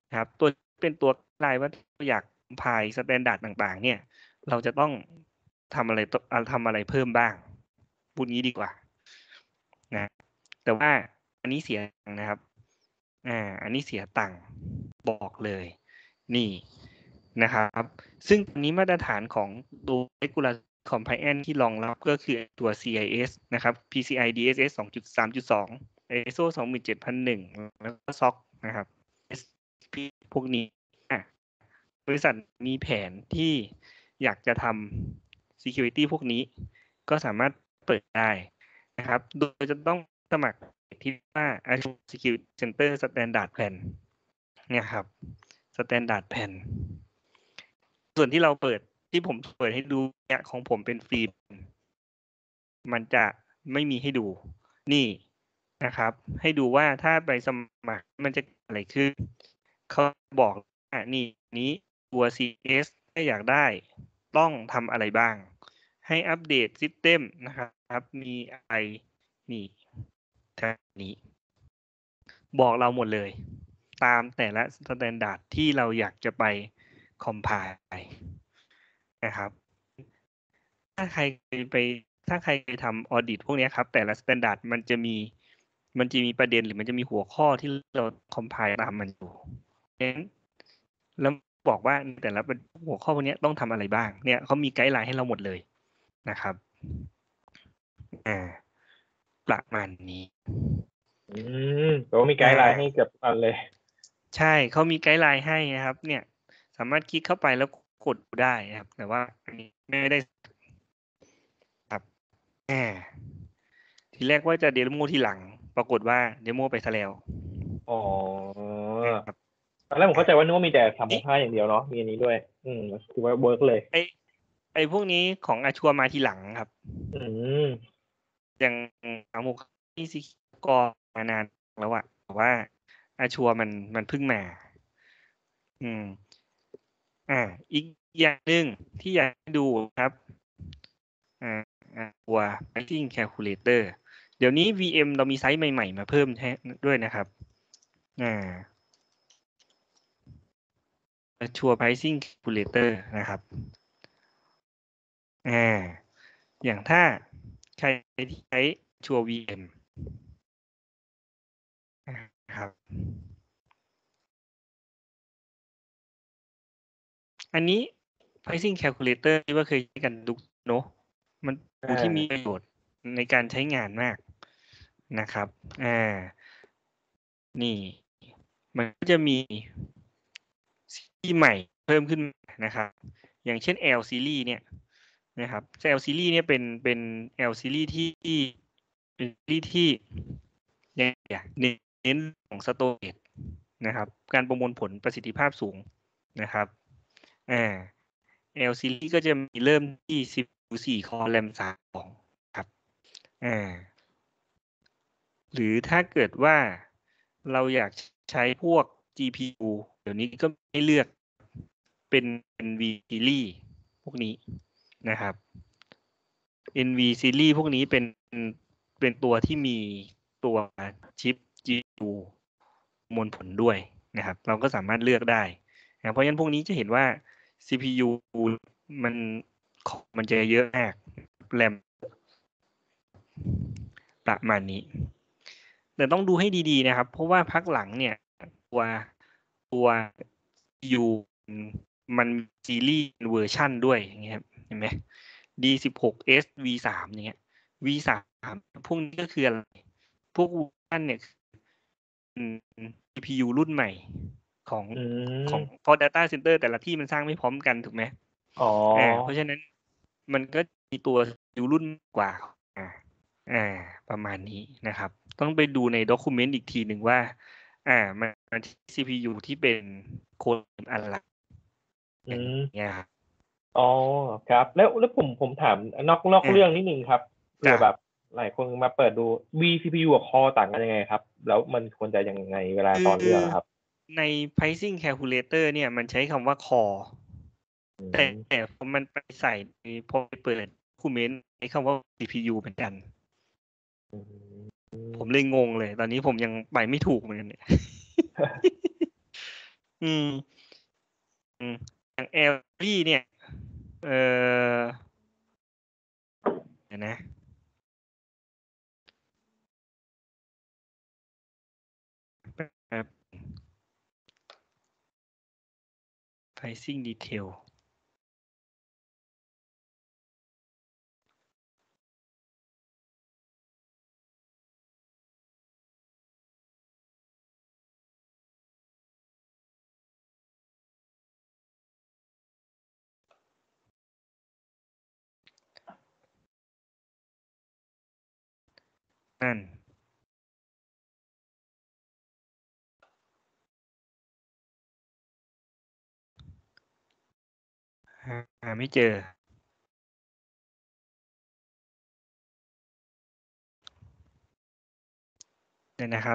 Speaker 2: นะครับตัวเป็นตัวไลน์ว่าอยากพายสแตนดาร์ดต่างๆเนี่ยเราจะต้องทำอะไรทำอะไรเพิ่มบ้างพูดงี้ดีกว่านะแต่ว่าอันนี้เสียตังค์นะครับอ่าอันนี้เสียตังค์บอกเลยนี่นะครับซึ่งอันนี้มาตรฐานของตัว regular compliance ที่รองรับก็คือตัว ซี ไอ เอส นะครับ พี ซี ไอ ดี เอส เอส สองจุดสามจุดสอง ไอ เอส โอ สองหมื่นเจ็ดพันหนึ่ง แล้วก็ ซ โอ ซี นะครับ เอส พี พวกนี้บริษัทมีแผนที่อยากจะทำ security พวกนี้ก็สามารถเปิดได้นะครับโดยจะต้องสมัครที่ว่า Azure Security Center Standard Plan เนี่ยครับ Standard Plan ส่วนที่เราเปิดที่ผมเปิดให้ดูเนี่ยของผมเป็นฟรีมันจะไม่มีให้ดูนี่นะครับให้ดูว่าถ้าไปสมัครมันจะอะไรขึ้นเขาบอกอ่ะนี่นี้ตัว ซี เอส ถ้าอยากได้ต้องทำอะไรบ้างให้อัปเดต System นะครับมีอะไรนี่แค่นี้บอกเราหมดเลยตามแต่ละ Standard ที่เราอยากจะไป compile นะครับถ้าใครไปถ้าใครไปทำ audit พวกนี้ครับแต่ละ Standard มันจะมีมันจะมีประเด็นหรือมันจะมีหัวข้อที่เรา compile ตามมันอยู่แล้วบอกว่าแต่ละหัวข้อพวกนี้ต้องทำอะไรบ้างเนี่ยเขามีไกด์ไลน์ให้เราหมดเลยนะครับอ่าประมาณนี้
Speaker 1: อืมแปลว่ามีไกด์ไลน์ให้เกือบทุกอันเลย
Speaker 2: ใช่เขามีไกด์ไลน์ให้นะครับเนี่ยสามารถคลิกเข้าไปแล้วกดได้นะครับแต่ว่าอันนี้ไม่ได้ครับแหมทีแรกว่าจะเดโมทีหลังปรากฏว่าเดโมไปซะแล้ว
Speaker 1: อ๋อ
Speaker 2: ครับ
Speaker 1: ตอนแรกผมเข้าใจว่านึกว่ามีแต่สามหกห้าอย่างเดียวเนาะมีอันนี้ด้วย อืมคือว่าเวิร์กเลย
Speaker 2: ไอไอพวกนี้ของอาชัวมาทีหลังครับ
Speaker 1: อืม
Speaker 2: อย่างสามหกที่ซิก็มานานแล้วอะแต่ว่าอาชัวมันมันเพิ่งมาอืมอ่าอีกอย่างหนึ่งที่อยากให้ดูครับอ่าอ่าตัว pricing calculator เดี๋ยวนี้ วี เอ็ม เรามีไซส์ใหม่ๆมาเพิ่มด้วยนะครับอ่า Azure pricing calculator นะครับอ่าอย่างถ้าใครที่ใช้ Azure วี เอ็ม นะครับอันนี้ pricing calculator ที่ว่าเคยใช้กันทุกเนอะมันดูที่มีประโยชน์ในการใช้งานมากนะครับอ่านี่มันก็จะมีที่ใหม่เพิ่มขึ้นนะครับอย่างเช่น L series เนี่ยนะครับ L series เนี่ยเป็นเป็น L series ที่เป็นซีรีส์ที่เนี่ยเน้นของ storage นะครับการประมวลผลประสิทธิภาพสูงนะครับอ่า L series ก็จะมีเริ่มที่ ซี พี ยู สี่ Core RAM สามครับอ่าหรือถ้าเกิดว่าเราอยากใช้พวก จี พี ยู เดี๋ยวนี้ก็ให้เลือกเป็น เอ็น วี series พวกนี้นะครับ เอ็น วี series พวกนี้เป็นเป็นตัวที่มีตัวชิป จี พี ยู มวลผลด้วยนะครับเราก็สามารถเลือกได้นะเพราะฉะนั้นพวกนี้จะเห็นว่า ซี พี ยู มันของมันจะเยอะมากแรมประมาณนี้แต่ต้องดูให้ดีๆนะครับเพราะว่าพักหลังเนี่ยตัวตัว ซี พี ยู มันมีซีรีส์เวอร์ชันด้วยอย่างเงี้ยเห็นไหม ดี สิบหก เอส วี สาม อย่างเงี้ย วี สาม พวกนี้ก็คืออะไรพวกเวอร์ชันเนี่ยอืม ซี พี ยู รุ่นใหม่ของของเพราะ data center แต่ละที่มันสร้างไม่พร้อมกันถูกไหม
Speaker 1: อ๋อ
Speaker 2: อ่าเพราะฉะนั้นมันก็มีตัว ซี พี ยู รุ่นกว่าอ่าอ่าประมาณนี้นะครับ ต้องไปดูในด็อกิเมนต์อีกทีหนึ่งว่าอ่ามันที่ ซี พี ยู ที่เป็นโค้ดอะไรอย่างเงี้ยครับ
Speaker 1: อ๋อครับแล้วแล้วผมผมถามนอกนอกเรื่องนิดนึงครับเผื่อแบบหลายคนมาเปิดดู V ซี พี ยู กับ Core ต่างกันยังไงครับแล้วมันควรจะยังไงเวลาตอนเลือกครับ
Speaker 2: ใน pricing calculator เนี่ยมันใช้คำว่า core แต่แต่พอมันไปใส่พอไปเปิดคูเมนต์ใช้คำว่า ซี พี ยู เหมือนกันผมเลยงงเลยตอนนี้ผมยังไปไม่ถูกเหมือนกันเนี่ยอืมอืมอย่างแอลลี่เนี่ยเออเดี๋ยวนะ pricing detail นั่นหาไม่เจอเนี่ยนะครับ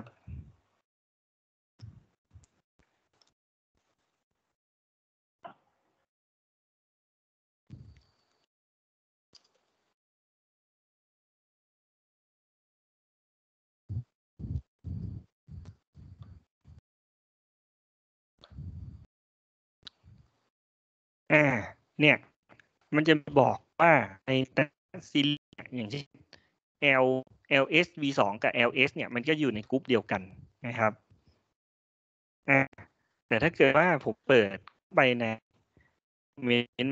Speaker 2: อ่าเนี่ยมันจะบอกว่าในแต่ซีรีส์อย่างเช่น L แอล เอส วี สอง กับ แอล เอส เนี่ยมันก็อยู่ในกรุ๊ปเดียวกันนะครับอ่าแต่ถ้าเกิดว่าผมเปิดไปในเมน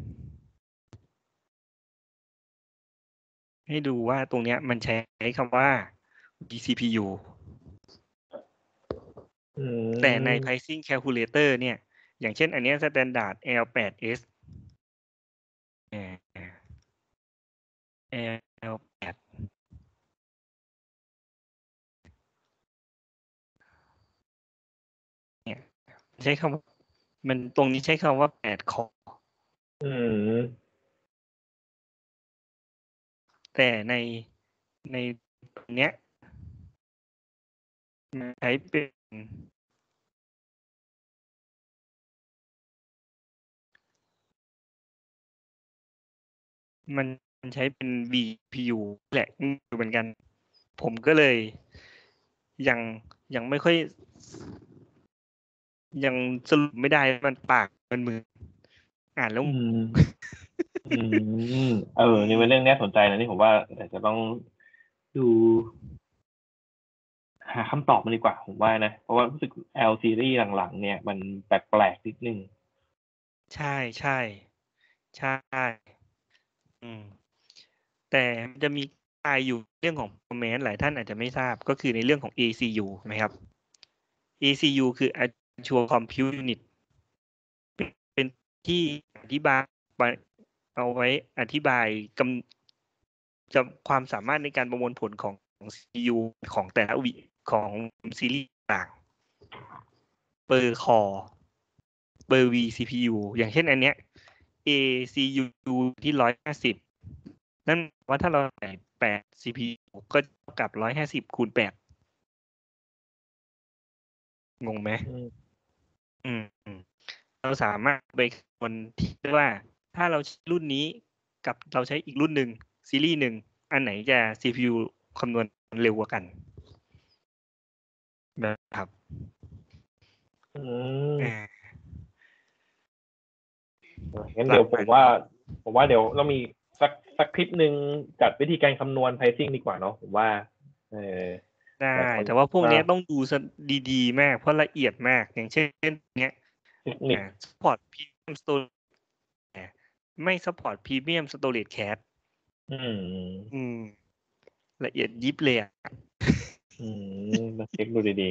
Speaker 2: ให้ดูว่าตรงเนี้ยมันใช้คำว่า วี ซี พี ยู แต่ใน pricing calculator เนี่ยอย่างเช่นอันเนี้ย standard แอล แปด เอส แอล แปดเนี่ยใช้คำว่ามันตรงนี้ใช้คำว่าแปดคอ
Speaker 1: อืม
Speaker 2: แต่ในในตรงเนี้ยมันใช้เป็นมันมันใช้เป็น วี พี ยู แหละเหมือนกัน ผมก็เลยยังยังไม่ค่อยยังสรุปไม่ได้มันปากมันมืออ่านแล้ว
Speaker 1: อืมอืมเออนี่เป็นเรื่องน่าสนใจนะนี่ผมว่าแต่จะต้องดูหาคำตอบมันดีกว่าผมว่านะเพราะว่ารู้สึก L series หลังๆเนี่ยมันแปลกๆนิดนึง
Speaker 2: ใช่ใช่ใช่อืมแต่มันจะมีกายอยู่เรื่องของ performance หลายท่านอาจจะไม่ทราบก็คือในเรื่องของ เอ ซี ยู นะครับ เอ ซี ยู คือ Actual Compute Unit เป็นที่อธิบายเอาไว้อธิบายกำจะความสามารถในการประมวลผลของ ซี พี ยู ของแต่ละวิของซีรีส์ต่างเปอร์คอเปอร์ v ซี พี ยู อย่างเช่นอันเนี้ย A ซี ยู ที่ร้อยห้าสิบนั่นว่าถ้าเราใส่แปด ซี พี ยู ก็เท่ากับร้อยห้าสิบคูณแปดงงไหมอืมอืมเราสามารถไปคำนวณที่ว่าถ้าเราใช้รุ่นนี้กับเราใช้อีกรุ่นหนึ่งซีรีส์หนึ่งอันไหนจะ ซี พี ยู คำนวณเร็วกว่ากันนะครับ
Speaker 1: อืม
Speaker 2: อ่า
Speaker 1: งั้น
Speaker 2: หลักการ
Speaker 1: เดี๋ยวผมว่า ผมว่าเดี๋ยวเรามีสักสักคลิปหนึ่งจัดวิธีการคำนวณ pricing ดีกว่าเนาะผมว่าเออ
Speaker 2: ได้
Speaker 1: หลายคน
Speaker 2: แต่ว่าพวก
Speaker 1: ก็
Speaker 2: นี้ต้องดูดีๆมากเพราะละเอียดมากอย่างเช่นเนี้ย
Speaker 1: เทคนิค
Speaker 2: อ่า support premium storage ไม่ support premium storage cache
Speaker 1: อืม
Speaker 2: อืมละเอียดยิบเลยอ่ะ
Speaker 1: อืมมาเช็คดูดี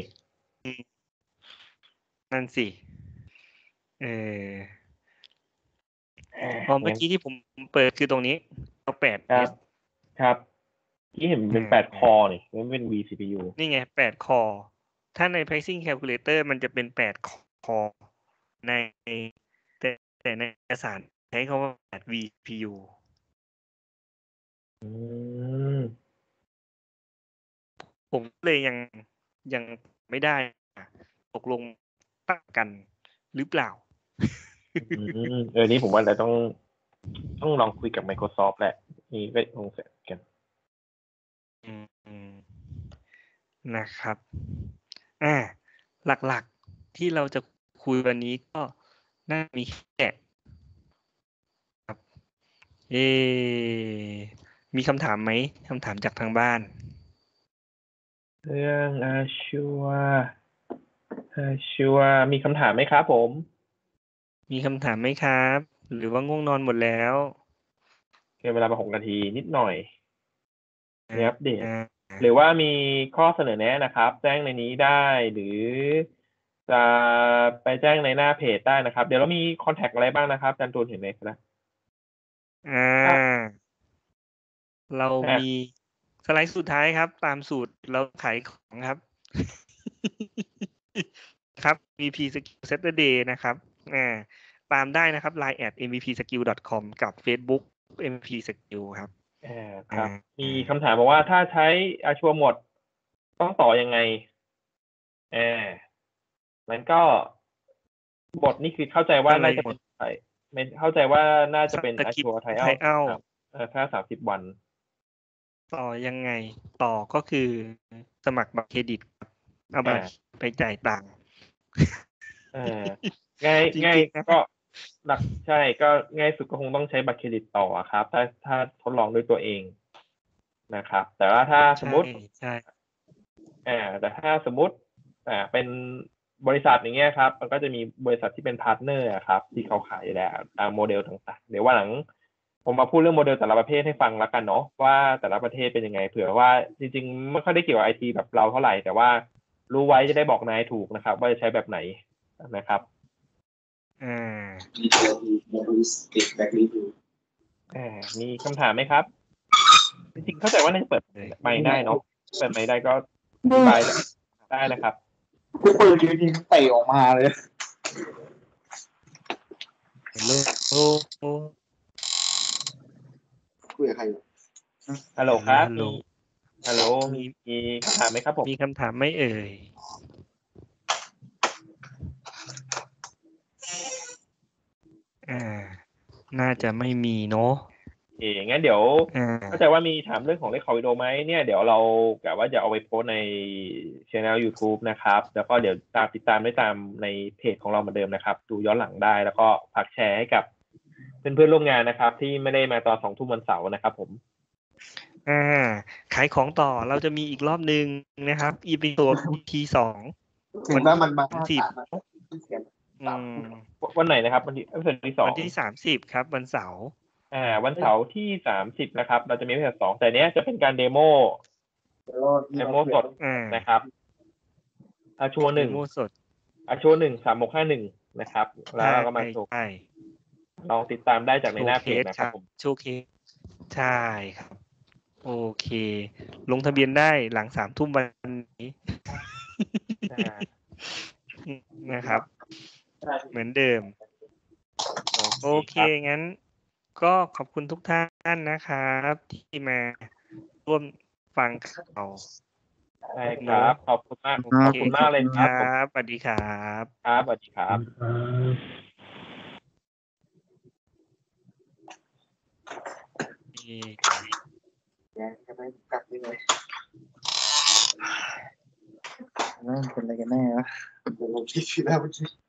Speaker 2: นั่นสิเออ
Speaker 1: ๆ
Speaker 2: อ๋อเมื่อ
Speaker 1: งั้น
Speaker 2: กี้ที่ผมเปิดคือตรงนี้เอาแปด
Speaker 1: ครับ
Speaker 2: S
Speaker 1: ครับที่เห็นเป็นแปดคอนี่ไม่เป็น V ซี พี ยู
Speaker 2: นี่ไงแปดคอถ้าใน pricing calculator มันจะเป็นแปดคอในแต่แต่ในเอกสารใช้คำว่าแปด วี พี ยู
Speaker 1: อืม
Speaker 2: ผมเลยยังยังไม่ได้ตกลงตั้งกันหรือเปล่า
Speaker 1: อืมเออนี่ผมว่าเราต้องต้องลองคุยกับ Microsoft แหละนี่ก็คงเสร็จกัน
Speaker 2: อืมอืมนะครับอ่าหลักๆที่เราจะคุยวันนี้ก็น่ามีแค่ครับเอมีคำถามไหมคำถามจากทางบ้าน
Speaker 1: เรื่องอาชัวอาชัวมีคำถามไหมครับผม
Speaker 2: มีคำถามไหมครับ หรือว่าง่วงนอนหมดแล้ว
Speaker 1: เกินเวลาไปหกนาทีนิดหน่อยมีอัปเดต
Speaker 2: อ่า
Speaker 1: หรือว่ามีข้อเสนอแนะนะครับ แจ้งในนี้ได้หรือจะไปแจ้งในหน้าเพจได้นะครับ เดี๋ยวเรามีคอนแทคอะไรบ้างนะครับอาจารย์ตูนเห็นไหมครับ
Speaker 2: อ่า เรามีสไลด์สุดท้ายครับ ตามสูตรเราขายของครับ ครับ เอ็ม วี พี Skill Saturday นะครับอ่าตามได้นะครับ ไลน์ แอท เอ็ม วี พี สกิล ดอท คอม กับ Facebook เอ็ม วี พี Skill ครับ
Speaker 1: อ่าครับ
Speaker 2: อ่า
Speaker 1: มีคำถามบอกว่าถ้าใช้อาชัวหมดต้องต่อยังไงอ่ามันก็บทนี่คือเข้าใจว่าน่าจะเป็นไทยไม่เข้าใจว่าน่าจะเป็นอาชัวไท
Speaker 2: ไท
Speaker 1: ย
Speaker 2: เอา
Speaker 1: ครับเออถ้าสามสิบวัน
Speaker 2: ต่อยังไง ต่อก็คือสมัครบัตรเครดิตครับเอาบัตรไปจ่ายตังค์
Speaker 1: เออง่าย
Speaker 2: จริงๆ
Speaker 1: ง่าย
Speaker 2: นะ
Speaker 1: ก็หลักใช่ก็ง่ายสุดก็คงต้องใช้บัตรเครดิตต่ออะครับ ถ้าถ้าทดลองด้วยตัวเองนะครับ แต่ว่าถ้าสมมติ
Speaker 2: ใช่
Speaker 1: อ่าแต่ถ้าสมมติอ่าเป็นบริษัทอย่างเงี้ยครับ มันก็จะมีบริษัทที่เป็นพาร์ทเนอร์อะครับ ที่เขาขายอยู่แล้วตามโมเดลต่างๆเดี๋ยวว่าหลัง ผมมาพูดเรื่องโมเดลแต่ละประเภทให้ฟังแล้วกันเนาะว่าแต่ละประเทศเป็นยังไงเผื่อว่าจริงๆไม่ค่อยได้เกี่ยวกับไอทีแบบเราเท่าไหร่แต่ว่ารู้ไว้จะได้บอกนายถูกนะครับ ว่าจะใช้แบบไหนนะครับ
Speaker 2: อ่า
Speaker 1: อ่ามีคำถามไหมครับ จริงๆเข้าใจว่าน่าจะเปิดไมค์ได้เนาะเปิดไมค์ได้ก็อธิบายได้นะครับ
Speaker 3: กูเปิดจริงๆเตะออกมาเลย
Speaker 2: ฮัลโหล
Speaker 3: คุยกับใครอยู่
Speaker 1: ฮัลโหลครับ
Speaker 2: ฮัลโหล
Speaker 1: มีฮัลโหลมีมีคำถามไหมครับผม
Speaker 2: มีคำถามไหม่เอ่ย อ่า น่าจะไม่มีเนาะ
Speaker 1: โอเคงั้นเดี๋ยว
Speaker 2: อ่า
Speaker 1: เข้าใจว่ามีถามเรื่องของเลขคอร์วิดีโอไหมเนี่ยเดี๋ยวเรากะว่าจะเอาไปโพสในช่อง YouTube นะครับ แล้วก็เดี๋ยวตามติดตามได้ตามในเพจของเราเหมือนเดิมนะครับ ดูย้อนหลังได้แล้วก็ฝากแชร์ให้กับเพื่อนๆร่วมงานนะครับ ที่ไม่ได้มาตอนสองทุ่มวันเสาร์นะครับผม
Speaker 2: อ่า ขายของต่อเราจะมีอีกรอบนึงนะครับ อี พี ตัว อี พี สอง
Speaker 3: เห็นว่ามันมา
Speaker 2: สิบ
Speaker 3: เขียน
Speaker 2: อืม
Speaker 1: วันไหนนะครับวันที่วันที่สอง
Speaker 2: วันที่สามสิบครับวันเสาร์
Speaker 1: อ่า วันเสาร์ที่สามสิบนะครับ เราจะมีวันที่สองแต่เนี้ยจะเป็นการเดโมเดโมสด
Speaker 2: อ่า
Speaker 1: นะครับอาชัวหนึ่ง
Speaker 2: เดโมสด
Speaker 1: อาชัวหนึ่งสามหกห้าหนึ่งนะครับ แล้วเราก็มาโชว์
Speaker 2: ใช่
Speaker 1: ลองติดตามได้จากในหน้าเพจนะครับผม
Speaker 2: โชว์เคสใช่ครับ โอเค ลงทะเบียนได้หลังสามทุ่มวันนี้ นะครับ เหมือนเดิม โอเค งั้น ก็ขอบคุณทุกท่านนะครับ ที่มาร่วมฟังข่าว
Speaker 1: ใช่ครับ ขอบคุณมาก
Speaker 2: โอ
Speaker 1: ขอบ
Speaker 2: เค
Speaker 1: คุณ
Speaker 2: ข
Speaker 1: มา
Speaker 2: อก บ
Speaker 1: เลย
Speaker 2: คุณ
Speaker 1: ค
Speaker 2: ค
Speaker 1: รั
Speaker 2: ร
Speaker 1: บผม
Speaker 2: ับสวัสดีครับ
Speaker 1: ครับสวัสดีครับ
Speaker 3: แกจะไม่กลับยังไงนั่นเป็นอะไรกันแน่วะผมคิดผิดแล้วเมื่อกี้